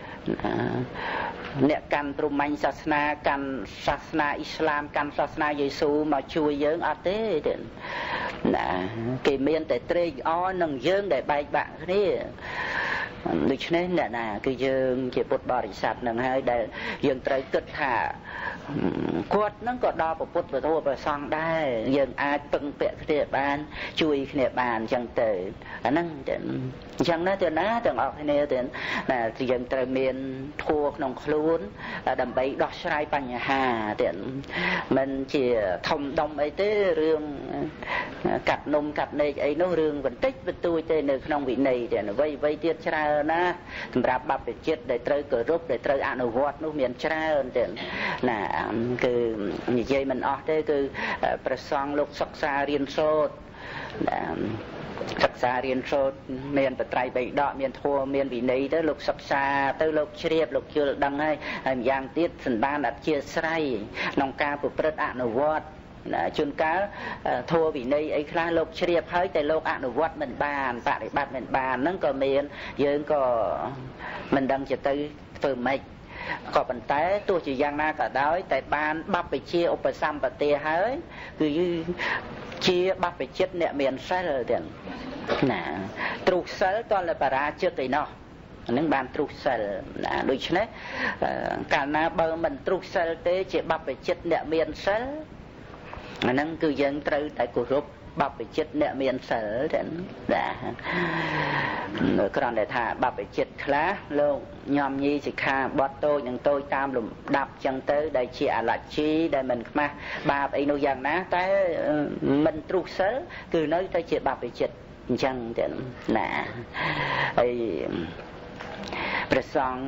Speaker 1: អ្នកកាន់ព្រហ្មញ្ញសាសនាកាន់សាសនាអ៊ីស្លាមកាន់សាសនាយេស៊ូមកជួយយើងអត់ទេទៀតណាគេមានតែត្រេកអរនឹងយើងដែលបែកបាក់គ្នាដូច្នេះអ្នកណាគឺយើងជាពុទ្ធបរិស័ទនឹងហើយដែលយើងត្រូវគិតថាគាត់នឹងក៏ដល់ពុទ្ធពធព្រះសង្ឃដែរយើងអាចពឹងពាក់គ្នាបានជួយគ្នាបានអញ្ចឹងទៅអាហ្នឹងអញ្ចឹងណាទៅណាទាំងអស់គ្នាទៅណាយើងត្រូវមានធัวក្នុងខ្លួនដើម្បីដោះស្រាយបញ្ហាទៀតមិនជាធំដុំអីទេរឿងកាត់នំកាត់នេកអីនោះរឿងបន្តិចបន្តួចទេនៅក្នុងវិន័យទៀតអ្វីអ្វីទៀតច្រើនណាសម្រាប់បព្វជិតដែលត្រូវគោរពដែលត្រូវអនុវត្តនោះមានច្រើនទៀតណាគឺនិយាយមិនអស់ទេគឺព្រះសង្ឃលោកសិក្សារៀនសូត្រសិក្សារៀនសូត្រមានបត្រៃបិដកមានធម៌មានវិន័យទៅលោកសិក្សាទៅលោកជ្រាបលោកយល់ដឹងហើយហើយម្យ៉ាងទៀតសន្តានអធិស្រ័យក្នុងការប្រព្រឹត្តអនុវត្តជួនកាលធម៌វិន័យអីខ្លះលោកជ្រាបហើយតែលោកអនុវត្តមិនបានបប្រតិបត្តិមិនបានហ្នឹងក៏មានយើងក៏មិនដឹងជាទៅធ្វើម៉េចក៏ប៉ុន្តែទោះជាយ៉ាងណាក៏ដោយតែបានបព្វជិឧបសម្បទាហើយគឺជាបព្វជិតអ្នកមានសិលទៀតណាទ្រុសិលតលបរាជិតឯណោះហ្នឹងបានទ្រុសិលណាដូច្នេះកាលណាបើមិនទ្រុសិលទេជាបព្វជិតអ្នកមានសិលអាហ្នឹងគឺយើងត្រូវតែគោរពបព្វជិតអ្នកមានសិលទេណាគ្រាន់តែថាបព្វជិតខ្លះលោកញោមញីសិក្ខាបទតូចនឹងតូចតាមលំដាប់ចឹងទៅដែលជាអលច្ជីដែលមិនខ្មាស់បាបអីនោះយ៉ាងណាតែមិនទ្រុសិលគឺនៅតែជាបព្វជិតអញ្ចឹងទេណាហើយព្រះសង្ឃ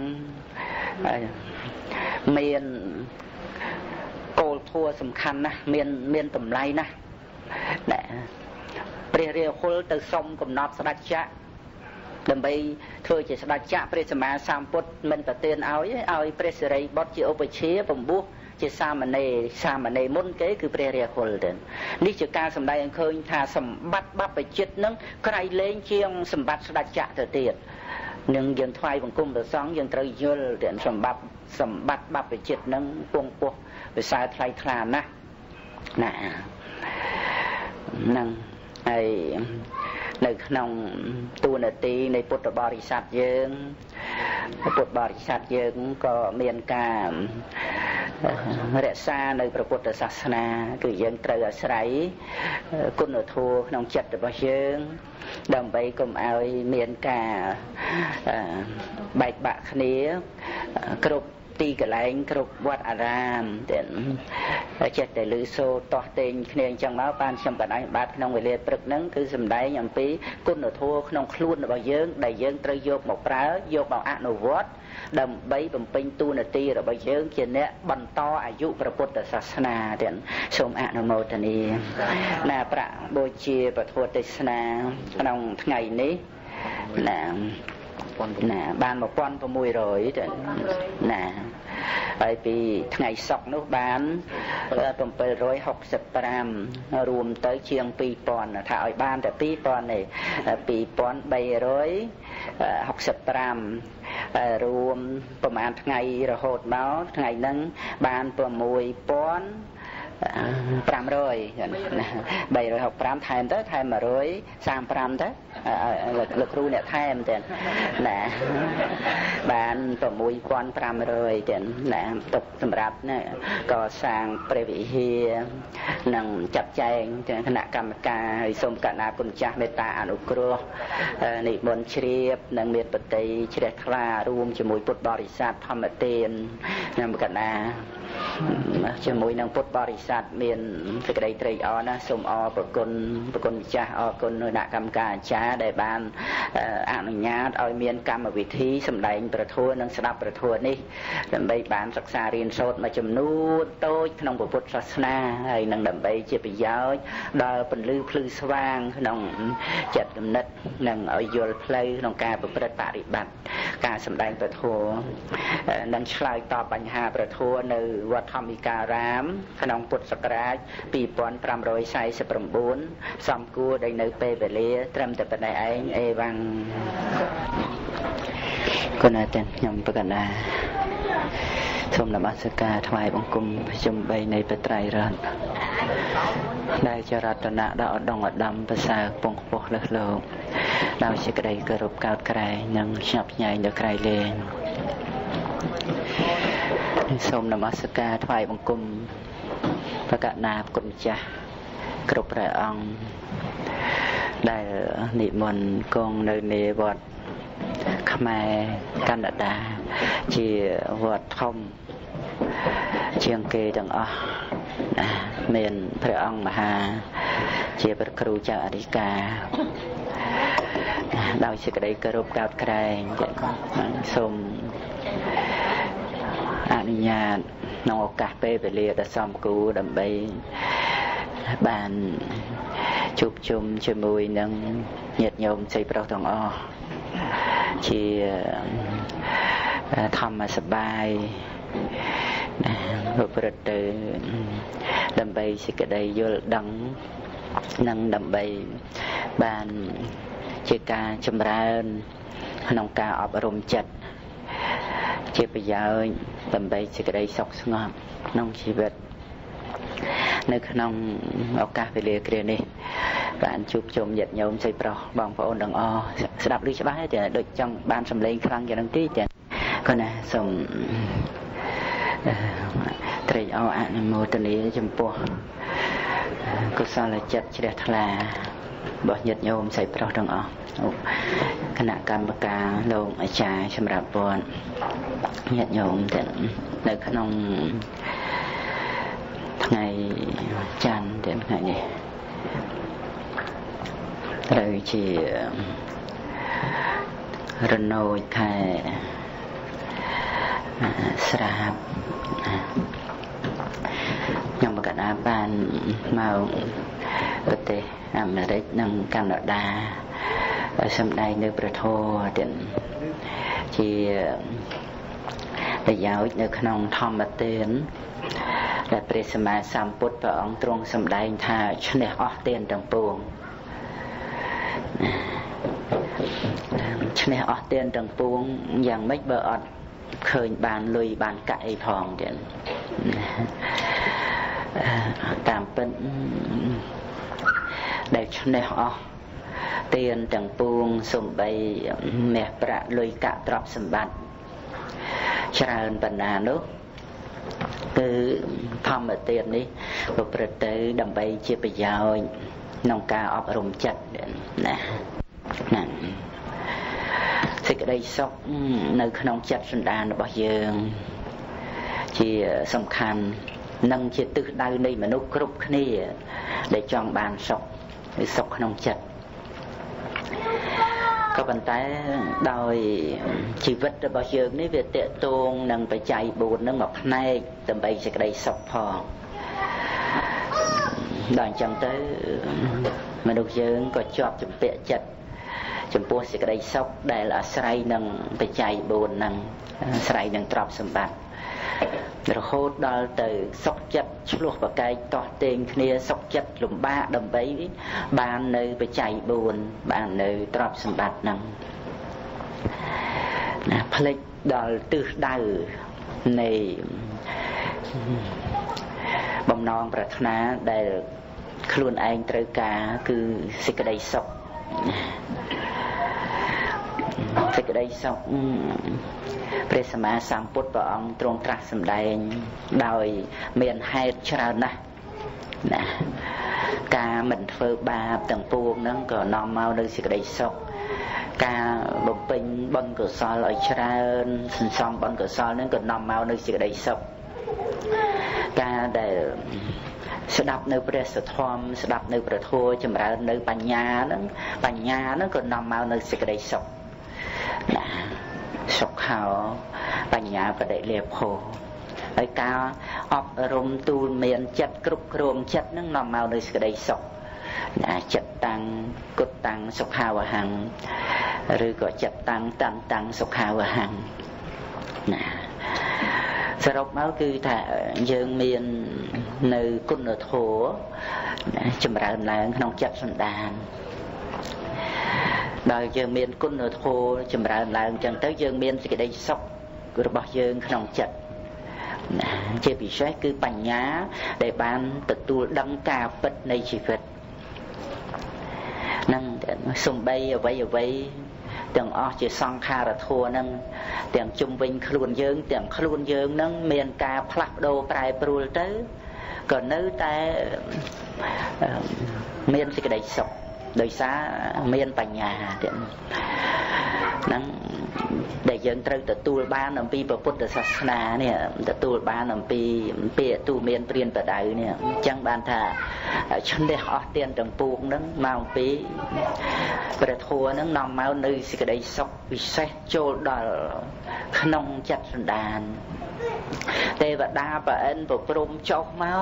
Speaker 1: មានគោលធម៌សំខាន់ណាស់មានមានតម្លៃណាស់ណាព្រះរាហុលទៅសុំកំណត់ស្ដេចចក្រដើម្បីធ្វើជាស្ដេចចក្រព្រះសម្មាសម្ពុទ្ធមិនប្រទានឲ្យឲ្យព្រះសិរីបុត្រជាឧបជាបំពោះជាសាមណេរសាមណេរមុនគេគឺព្រះរាហុលទៅនេះជាការសម្ដែងឃើញថាសម្បត្តិបព្វជិតនឹងក្រៃលែងជាងសម្បត្តិស្ដេចចក្រទៅទៀតនឹងយើងថ្វាយបង្គំព្រះសង្ឃយើងត្រូវយល់ទៅសម្បត្តិសម្បត្តិបព្វជិតនឹងពងពោះវិស័យថ្លៃថ្លាណាស់ណាហ្នឹងហើយនៅក្នុងតួនាទីនៃពុទ្ធបរិស័ទយើងពុទ្ធបរិស័ទយើងក៏មានការរក្សានៅព្រះពុទ្ធសាសនាគឺយើងត្រូវអាស្រ័យគុណធម៌ក្នុងចិត្តរបស់យើងដើម្បីកុំឲ្យមានការបែកបាក់គ្នាគ្រប់ទីកន្លែងគ្រប់វត្តអារាមទាំងចិត្តតែលឺសូរតោះតេងគ្នាអញ្ចឹងមកបានខ្ញុំកណ្ដាលបាទក្នុងវេលាព្រឹកហ្នឹងគឺសម្ដែងអំពីគុណធម៌ក្នុងខ្លួនរបស់យើងដែលយើងត្រូវយកមកប្រើយកមកអនុវត្តដើម្បីបំពេញតួនាទីរបស់យើងជាអ្នកបន្តអាយុព្រះពុទ្ធសាសនាទាំងសូមអនុមោទនាណាប្រាក់បូជាពធទេសនាក្នុងថ្ងៃនេះណាណាបានmột nghìn sáu trămទៅណាហើយពីថ្ងៃសុក្រនោះបានbảy trăm sáu mươi lămរួមទៅជាងពីរពាន់ថាឲ្យបានតែពីរពាន់នេះពីរពាន់បីរយហុកសិបប្រាំរួមប្រហែលថ្ងៃរហូតមកថ្ងៃហ្នឹងបាន6,500បីរយហុកប្រាំថែមទៅថែមmột trăm ba mươi lămទៅលោកគ្រូអ្នកថែមទៀតណាបាន6,500ទៀតណាទុកសម្រាប់ណាកសាងព្រះវិហារនិងចាត់ចែងទាំងគណៈកម្មការហើយសូមកណ្ណាគុណចាស់មេត្តាអនុគ្រោះនិមន្តជ្រាបនិងមេត្តាជ្រះថ្លារួមជាមួយពុទ្ធបរិស័ទធម្មទាននិងកណ្ណាជាមួយនឹងពុទ្ធបរិស័ទមានសេចក្តីត្រេកអរណាសូមអរប្រគុណប្រគុណម្ចាស់អរគុណគណៈកម្មការអាចារ្យដែលបានអនុញ្ញាតឲ្យមានកម្មវិធីសម្ដែងព្រះធម៌និងស្ដាប់ព្រះធម៌នេះដើម្បីបានសិក្សារៀនសូត្រមួយចំនួនតូចក្នុងពុទ្ធសាសនាហើយនឹងដើម្បីជាប្រយោជន៍ដល់ពន្លឺភ្លឺស្វាងក្នុងចិត្តគំនិតនិងឲ្យយល់ផ្លូវក្នុងការប្រព្រឹត្តបរិបត្តិការសម្ដែងព្រះធម៌និងឆ្លើយតបបញ្ហាព្រះធម៌នៅវត្តធម្មិការាមក្នុងពុទ្ធសករាជពីរពាន់ប្រាំរយសែសិប៩សំគួរដែលនៅពេលវេលាត្រឹមតែប៉ុណ្ណេះឯងអេវ៉ាំងគុណតែខ្ញុំប្រកាសណាសូមនមស្ការថ្វាយបង្គំប្រជុំបីនៃបត្រៃរតន៍ដែលចរតនៈដ៏ឧត្តមឧត្តមប្រសើរពងខ្ពស់លើសលោកដោយសេចក្តីគោរពកោតក្រែងនិងឆ្ញាប់ឆ្ញាញ់ដល់ក្រៃលែងសូមនមស្ការថ្វាយបង្គំប្រកាសណាគុណចាស់គ្រប់ព្រះអង្គដែលនិមន្តគង់នៅនៃវត្តខ្មែរកណ្ដាលជាវត្តធំជាងគេទាំងអស់ណាមានព្រះអង្គមហាជាព្រះគ្រូចៅអធិការដោយសេចក្តីគោរពកោតក្រែងសូមអនុញ្ញាតក្នុងឱកាសពេលវេលាដ៏សមគួរដើម្បីបានជួបជុំជាមួយនឹងញាតិញោមស្រីប្រុសទាំងអស់ជាធម្មសបាយប្រព្រឹត្តទៅដើម្បីសេចក្តីយល់ដឹងនិងដើម្បីបានជាការចម្រើនក្នុងការអប់រំចិត្តជាប្រយោជន៍ដើម្បីសេចក្តីសុខស្ងប់ក្នុងជីវិតនៅក្នុងឱកាសវេលាគ្រានេះបានជួបជុំញាតិញោមស្រីប្រុសបងប្អូនទាំងអស់ស្ដាប់ឮច្បាស់ទេដូចចង់បានសម្លេងខ្លាំងយ៉ាងហ្នឹងទេចាក៏ណាសូមត្រេកអរអនុមោទនាចំពោះកុសលចិត្តជ្រះថ្លារបស់ញាតិញោមស្រីប្រុសទាំងអស់គណៈកម្មការលោកអាចារ្យសម្រាប់វត្តញាតិញោមទាំងនៅក្នុងថ្ងៃច័ន្ទទាំងថ្ងៃនេះត្រូវជារណូចខែស្រាបខ្ញុំបកណាបានមកប្រទេសអាមេរិកនិងកាណាដាសម្ដែងនៅព្រះធម៌ទាំងជាប្រយោជន៍នៅក្នុងធម្មទានដែលព្រះសម្មាសម្ពុទ្ធព្រះអង្គទ្រង់សម្ដែងថាឈ្នះអស់ទានទាំងពួងឈ្នះអស់ទានទាំងពួងយ៉ាងម៉េចបើអត់ឃើញបានលុយបានកាក់អីផងទៀតតាមពិតដែលឈ្នះអស់ទានទាំងពួងសំបីមាសប្រាក់លុយកាក់ទ្រព្យសម្បត្តិច្រើនប៉ុណ្ណានោះគឺធម្មទាននេះប្រព្រឹត្តទៅដើម្បីជាប្រយោជន៍ក្នុងការអប់រំចិត្តណាណាសេចក្តីសុខនៅក្នុងចិត្តសន្តានរបស់យើងជាសំខាន់និងជាទិសដៅនៃមនុស្សគ្រប់គ្នាដែលចង់បានសុខឬសុខក្នុងចិត្តក៏ប៉ុន្តែដោយជីវិតរបស់យើងនេះវាតេតងនឹងបច្ច័យបួននឹងមួយផ្នែកដើម្បីសេចក្តីសុខផងដល់អញ្ចឹងទៅមនុស្សយើងក៏ជាប់ជំពាក់ចិត្តចំពោះសេចក្តីសុខដែលអាស្រ័យនឹងបច្ច័យបួននឹងអាស្រ័យនឹងទ្រព្យសម្បត្តិរហូតដល់ទៅសុខចិត្តឆ្លោះប្រកែកតោះតេងគ្នាសុខចិត្តលំបាកដើម្បីបាននៅបច្ច័យបួនបាននៅទ្រព្យសម្បត្តិហ្នឹងណាផ្លេចដល់ទិសដៅនៃបំណងប្រាថ្នាដែលខ្លួនឯងត្រូវការគឺសេចក្តីសុខសេចក្តីសុខព្រះសម្មាសម្ពុទ្ធព្រះអង្គទ្រង់ត្រាស់សម្ដែងដោយមានហេតុច្រើនណាស់ណាការមិនធ្វើបាបទាំងពួងហ្នឹងក៏នាំមកនៅសេចក្តីសុខការបំពេញបុណ្យកុសលឲ្យច្រើនសន្សំបុណ្យកុសលហ្នឹងក៏នាំមកនៅសេចក្តីសុខការដែលស្ដាប់នៅព្រះសទ្ធម្មស្ដាប់នៅព្រះធម៌ចម្រើននៅបញ្ញាហ្នឹងបញ្ញាហ្នឹងក៏នាំមកនៅសេចក្តីសុខណាសុខោបញ្ញាបដិលាភោហើយការអប់រំទូលមានចិត្តគ្រប់គ្រងចិត្តនឹងនាំមកនៅសេចក្តីសុខណាចិត្តតាំងគុតតាំងសុខាវហੰឬក៏ចិត្តតាំងតាន់តាំងសុខាវហੰណាសរុបមកគឺថាយើងមាននៅគុណធម៌ចម្រើនឡើងក្នុងចិត្តសន្តានដល់យើងមានគុណធម៌ចម្រើនឡើងចឹងទៅយើងមានសេចក្តីសុខរបស់យើងក្នុងចិត្តជាពិសេសគឺបញ្ញាដែលបានទទួលដឹងការពិតនៃជីវិតនឹងសំបីអ្វីអ្វីទាំងអស់ជាសង្ខារធម៌ហ្នឹងទាំងជុំវិញខ្លួនយើងទាំងខ្លួនយើងហ្នឹងមានការផ្លាស់ប្ដូរប្រែប្រួលទៅក៏នៅតែមានសេចក្តីសុខដោយសារមានបញ្ញាទៀតហ្នឹងដែលយើងត្រូវទទួលបានអំពីពុទ្ធសាសនានេះទទួលបានអំពីពាក្យទូមានព្រានបដៅនេះអញ្ចឹងបានថាឈ្នះអស់ទានទាំងពួងហ្នឹងមកអំពីព្រះធម៌ហ្នឹងនាំមកនៅសេចក្តីសុខពិសេសចូលដល់ក្នុងចិត្តសន្តានទេវតាប្រអិនប្រព្រំចុះមក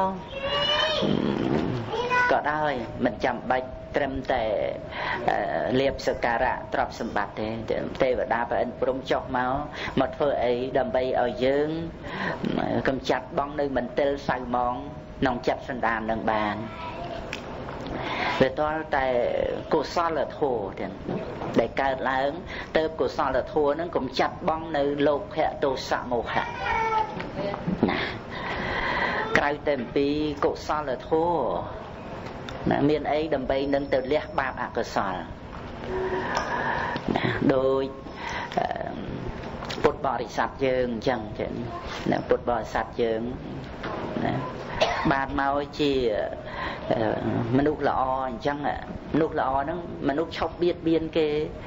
Speaker 1: ក៏ដោយមិនចាំបាច់ត្រឹមតែលៀបសក្ការៈទ្រព្យសម្បត្តិទេទេវតាប្រអិនព្រំចុះមកមកធ្វើអីដើម្បីឲ្យយើងកម្ចាត់បងនៅមន្ទិលសៅម៉ងក្នុងចិត្តសន្តាននឹងបានវាតលតែកុសលធម៌ទាំងដែលកើតឡើងទៅកុសលធម៌នឹងកម្ចាត់បងនៅលោភៈទោសៈមោហៈណាក្រៅតែអំពីកុសលធម៌ណាមានអីដើម្បីនឹងទៅលះបាបអកុសលណាដោយពុទ្ធបរិស័ទយើងអញ្ចឹងចឹងណាពុទ្ធបរិស័ទយើងណាបានមកជាមនុស្សល្អអញ្ចឹងមនុស្សល្អហ្នឹងមនុស្សឈប់បៀតបៀនគេ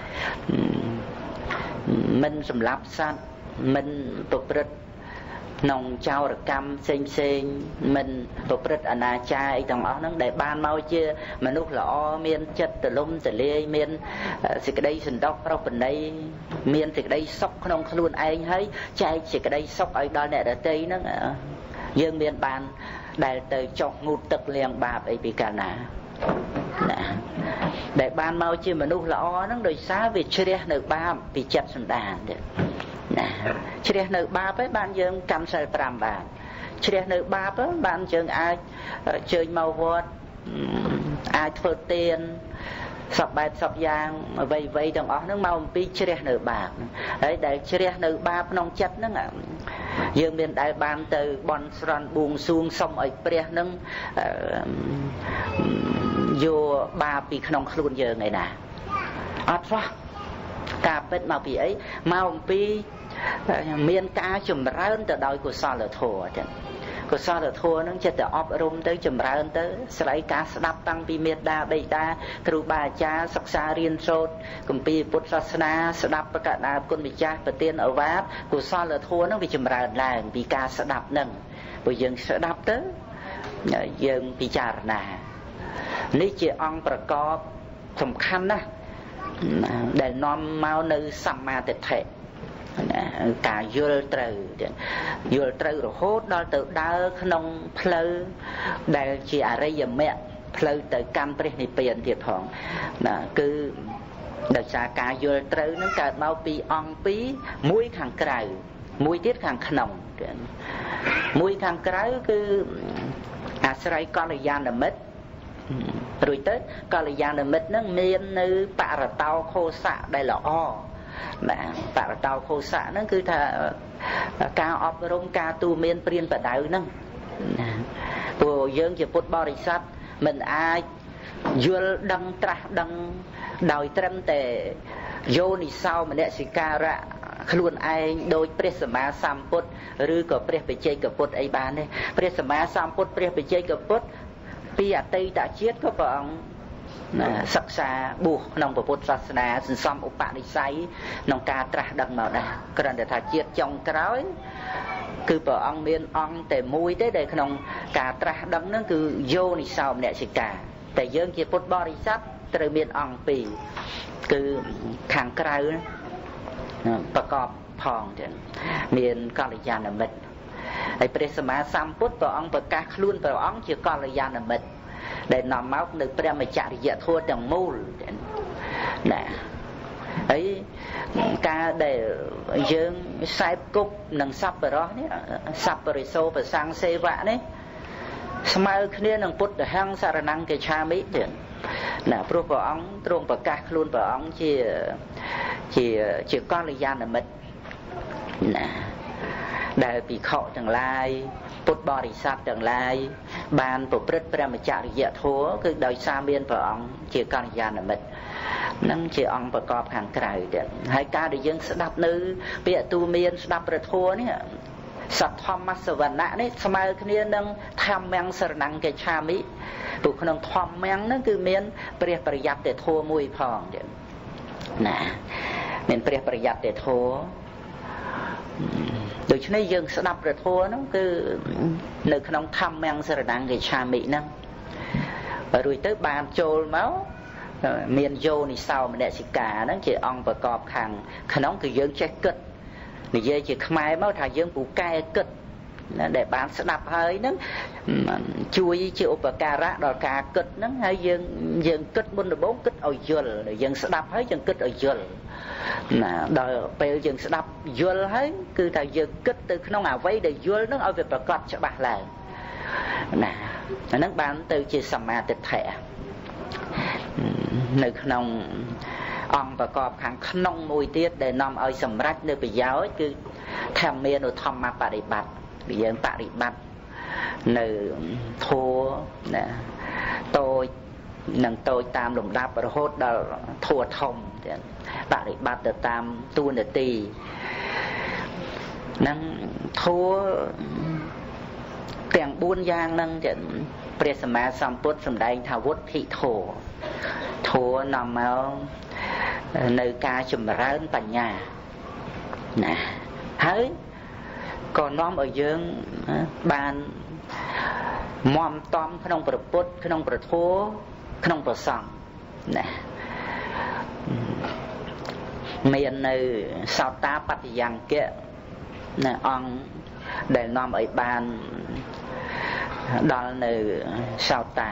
Speaker 1: មិនសម្លាប់សត្វមិនប្រព្រឹត្តក្នុងចោរកម្មផ្សេងផ្សេងមិនប្រព្រឹត្តអនាចារអីទាំងអស់ហ្នឹងដែលបានមកជាមនុស្សល្អមានចិត្តទលំទលាយមានសេចក្តីសន្តោសប្រោសប្រណីមានសេចក្តីសុខក្នុងខ្លួនឯងហើយចែកសេចក្តីសុខឲ្យដល់អ្នកដទៃហ្នឹងយើងមានបានដែលទៅចុះងូតទឹកលាងបាបអីពីកាលណាណាដែលបានមកជាមនុស្សល្អហ្នឹងដោយសារវាជ្រះនៅបាបពីចិត្តសន្តានទៀតណាជ្រះនៅបាបហើយបានយើងកម្មសិលប្រាំបានជ្រះនៅបាបបានយើងអាចជើញមកវត្តអាចធ្វើទានសពបែបសពយ៉ាងអ្វីអ្វីទាំងអស់ហ្នឹងមកអំពីជ្រះនៅបាបហើយដែលជ្រះនៅបាបក្នុងចិត្តហ្នឹងយើងមានដែលបានទៅបន់ស្រន់បួងសួងសុំឲ្យព្រះហ្នឹងយកបាបពីក្នុងខ្លួនយើងឯណាអត់សោះការពិតមកពីអីមកអំពីមានការចម្រើនទៅដោយកុសលធម៌ចឹងកុសលធម៌ហ្នឹងចិត្តតែអប់រំទៅចម្រើនទៅស្រ័យការស្ដាប់តាំងពីមេត្តាបិតាគ្រូបាអាចារ្យសិក្សារៀនសូត្រគម្ពីរពុទ្ធសាសនាស្ដាប់ប្រកាសដល់គុណម្ចាស់ប្រទានឱវាទកុសលធម៌ហ្នឹងវាចម្រើនឡើងពីការស្ដាប់ហ្នឹងព្រោះយើងស្ដាប់ទៅយើងពិចារណានេះជាអង្គប្រកបសំខាន់ណាស់ដែលនាំមកនៅសម្មាទិដ្ឋិការយល់ត្រូវយល់ត្រូវរហូតដល់ទៅដើរក្នុងផ្លូវដែលជាអរិយមគ្គផ្លូវទៅកម្មព្រះនិព្វានទៀតផងណាគឺដោយសារការយល់ត្រូវនឹងកើតមកពីអង្គពីរមួយខាងក្រៅមួយទៀតខាងក្នុងមួយខាងក្រៅគឺអាស្រ័យកល្យាណមិត្តរួចទៅកល្យាណមិត្តនឹងមាននៅបរតោខោសៈដែលល្អណាបរតោខោសៈហ្នឹងគឺថាការអប់រំការទូមានព្រានបដៅហ្នឹងណាព្រោះយើងជាពុទ្ធបរិស័ទមិនអាចយល់ដឹងត្រាស់ដឹងដោយត្រឹមតែយោនិសោមនសិការៈខ្លួនឯងដោយព្រះសម្មាសម្ពុទ្ធឬក៏ព្រះបច្ចេកពុទ្ធអីបានទេព្រះសម្មាសម្ពុទ្ធព្រះបច្ចេកពុទ្ធពីអតីតជាតិក៏ព្រះអង្គសិក្សាបួសក្នុងពុទ្ធសាសនាសន្សំឧបនិស្ស័យក្នុងការត្រាស់ដឹងមកដែរគ្រាន់តែថាជាតិចុងក្រោយគឺព្រះអង្គមានអង្គតែមួយទេដែលក្នុងការត្រាស់ដឹងហ្នឹងគឺយោនិសោមនសិកាតែយើងជាពុទ្ធបរិស័ទត្រូវមានអង្គពីរគឺខាងក្រៅប្រកបផងទៀតមានកល្យាណមិត្តហើយព្រះសម្មាសម្ពុទ្ធព្រះអង្គប្រកាសខ្លួនព្រះអង្គជាកល្យាណមិត្តដែលនាំមកនៅព្រះមច្ចរិយធម៌ទាំងមូលណាហើយការដែលយើងខ្សែគប់នឹងសប្បុរសនេះសប្បរិសោប្រសង្ឃសេវៈនេះស្មើគ្នានឹងពុទ្ធហង្សរណង្កច្ឆាមិទៀតណាព្រោះព្រះអង្គទ្រង់ប្រកាសខ្លួនព្រះអង្គជាជាជាកល្យាណមិត្តណាដែលភិក្ខុទាំងឡាយពុទ្ធបរិស័ទទាំងឡាយបានប្រព្រឹត្តព្រះមច្ចរិយធម៌គឺដោយសារមានព្រះអង្គជាកល្យាណមិត្តនឹងជាអង្គប្រកបខាងក្រៅទៀតហើយការដែលយើងស្ដាប់នៅពាក្យទូមានស្ដាប់ព្រះធម៌នេះសទ្ធម្មសវណៈនេះស្មើគ្នានឹងធម្មំសរណង្កច្ឆាមិព្រោះក្នុងធម្មំហ្នឹងគឺមានព្រះប្រយ័ត្នធម៌មួយផងទៀតណាមានព្រះប្រយ័ត្នធម៌ដូច្នេះយើងស្ដាប់ព្រះធម៌ហ្នឹងគឺនៅក្នុងធម្មំសរណង្កច្ឆាមិហ្នឹងរួចទៅបានចូលមកមានយោនិសោមនសិកាហ្នឹងជាអង្គប្រកបខាងក្នុងគឺយើងចេះគិតនិយាយជាខ្មែរមកថាយើងពូកែគិតដែលបានស្ដាប់ហើយហ្នឹងជួយជាឧបការៈដល់ការគិតហ្នឹងហើយយើងយើងគិតមុនដំបូងគិតឲ្យយល់យើងស្ដាប់ហើយយើងគិតឲ្យយល់ណាដល់ពេលយើងស្ដាប់យល់ហើយគឺថាយើងគិតទៅក្នុងអ្វីដែលយល់ហ្នឹងឲ្យវាប្រកបច្បាស់ឡើងណាអាហ្នឹងបានទៅជាសម្មាទិដ្ឋិនៅក្នុងអង្គប្រកបខាងក្នុងមួយទៀតដែលនាំឲ្យសម្រេចនៅប្រយោជន៍គឺធម្មានុធម្មបរិបត្តិយើងបរិបត្តិនៅធម៌ណាតូចនឹងតូចតាមលំដាប់រហូតដល់ធម៌ធំបរិបត្តិទៅតាមតួនាទីនឹងធម៌ទាំងបួនយ៉ាងហ្នឹងព្រះសម្មាសម្ពុទ្ធសម្ដែងថាវុទ្ធិធម៌ធម៌នាំមកនៅការចម្រើនបញ្ញាណាហើយក៏នាំឲ្យយើងបានមមតំក្នុងព្រះពុទ្ធក្នុងព្រះធម៌ក្នុងព្រះសង្ឃណាមាននៅសោតាបត្តិយ៉ាងៈណាអង្គដែលនាំឲ្យបានដល់នៅសោតា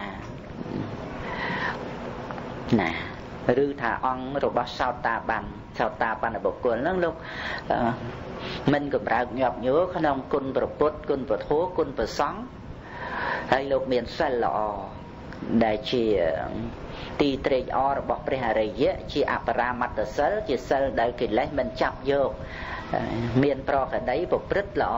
Speaker 1: ណាឬថាអង្គរបស់សោតាបានសោតាបានបុគ្គលហ្នឹងលោកមិនកម្រើកញាប់ញួរក្នុងគុណព្រះពុទ្ធគុណព្រះធម៌គុណព្រះសង្ឃហើយលោកមានសិលល្អដែលជាទីត្រេកអររបស់ព្រះអរិយៈជាអបរាមត្តសិលជាសិលដែលកិលេសមិនចាប់យកមានប្រកដីប្រព្រឹត្តល្អ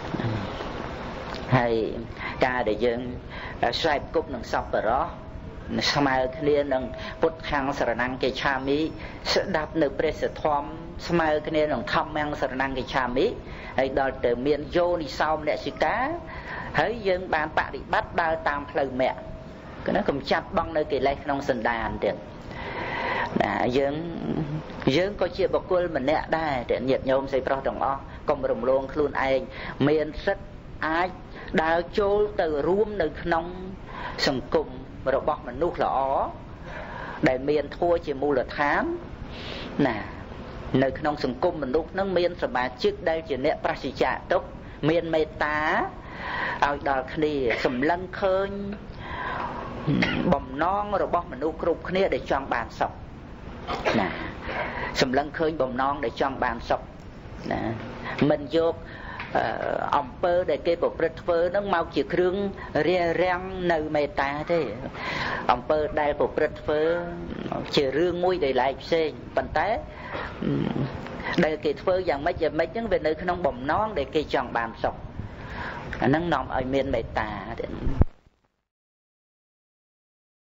Speaker 1: ហើយការដែលយើងស្រែកគប់នឹងសប្បុរសស្មើគ្នានឹងពុទ្ធខាងសរណង្គិឆាមិស្ដាប់នៅព្រះសធម្មស្មើគ្នានឹងធម្មំសរណង្គិឆាមិហើយដល់ទៅមានយោនិសោមនសិកាហើយយើងបានបប្រតិបត្តិដើរតាមផ្លូវមគ្គគឺណាកំចាត់បងនៅកិលេសក្នុងសន្តានទៀតណាយើងយើងក៏ជាបុគ្គលម្នាក់ដែរតែញាតិញោមស្រីប្រុសទាំងអស់កុំរំលងខ្លួនឯងមានសិទ្ធិអាចដើរចូលទៅរួមនៅក្នុងសង្គមរបស់មនុស្សល្អដែលមានធម៌ជាមូលដ្ឋានណានៅក្នុងសង្គមមនុស្សនឹងមានសមាជិកដែលជាអ្នកប្រសិជ្ជៈទុកមានមេត្តាឲ្យដល់គ្នាសម្លឹងឃើញបំណងរបស់មនុស្សគ្រប់គ្នាដែលចង់បានសុខណាសម្លឹងឃើញបំណងដែលចង់បានសុខណាមិនយកអំពើដែលគេប្រព្រឹត្តធ្វើនឹងមកជាគ្រឿងរារាំងនៅមេត្តាទេអំពើដែលប្រព្រឹត្តធ្វើជារឿងមួយដែលឡែកផ្សេងប៉ុន្តែដែលគេធ្វើយ៉ាងម៉េចយ៉ាងម៉េចហ្នឹងវានៅក្នុងបំណងដែលគេចង់បានសុខអាហ្នឹងនាំឲ្យមានមេត្តា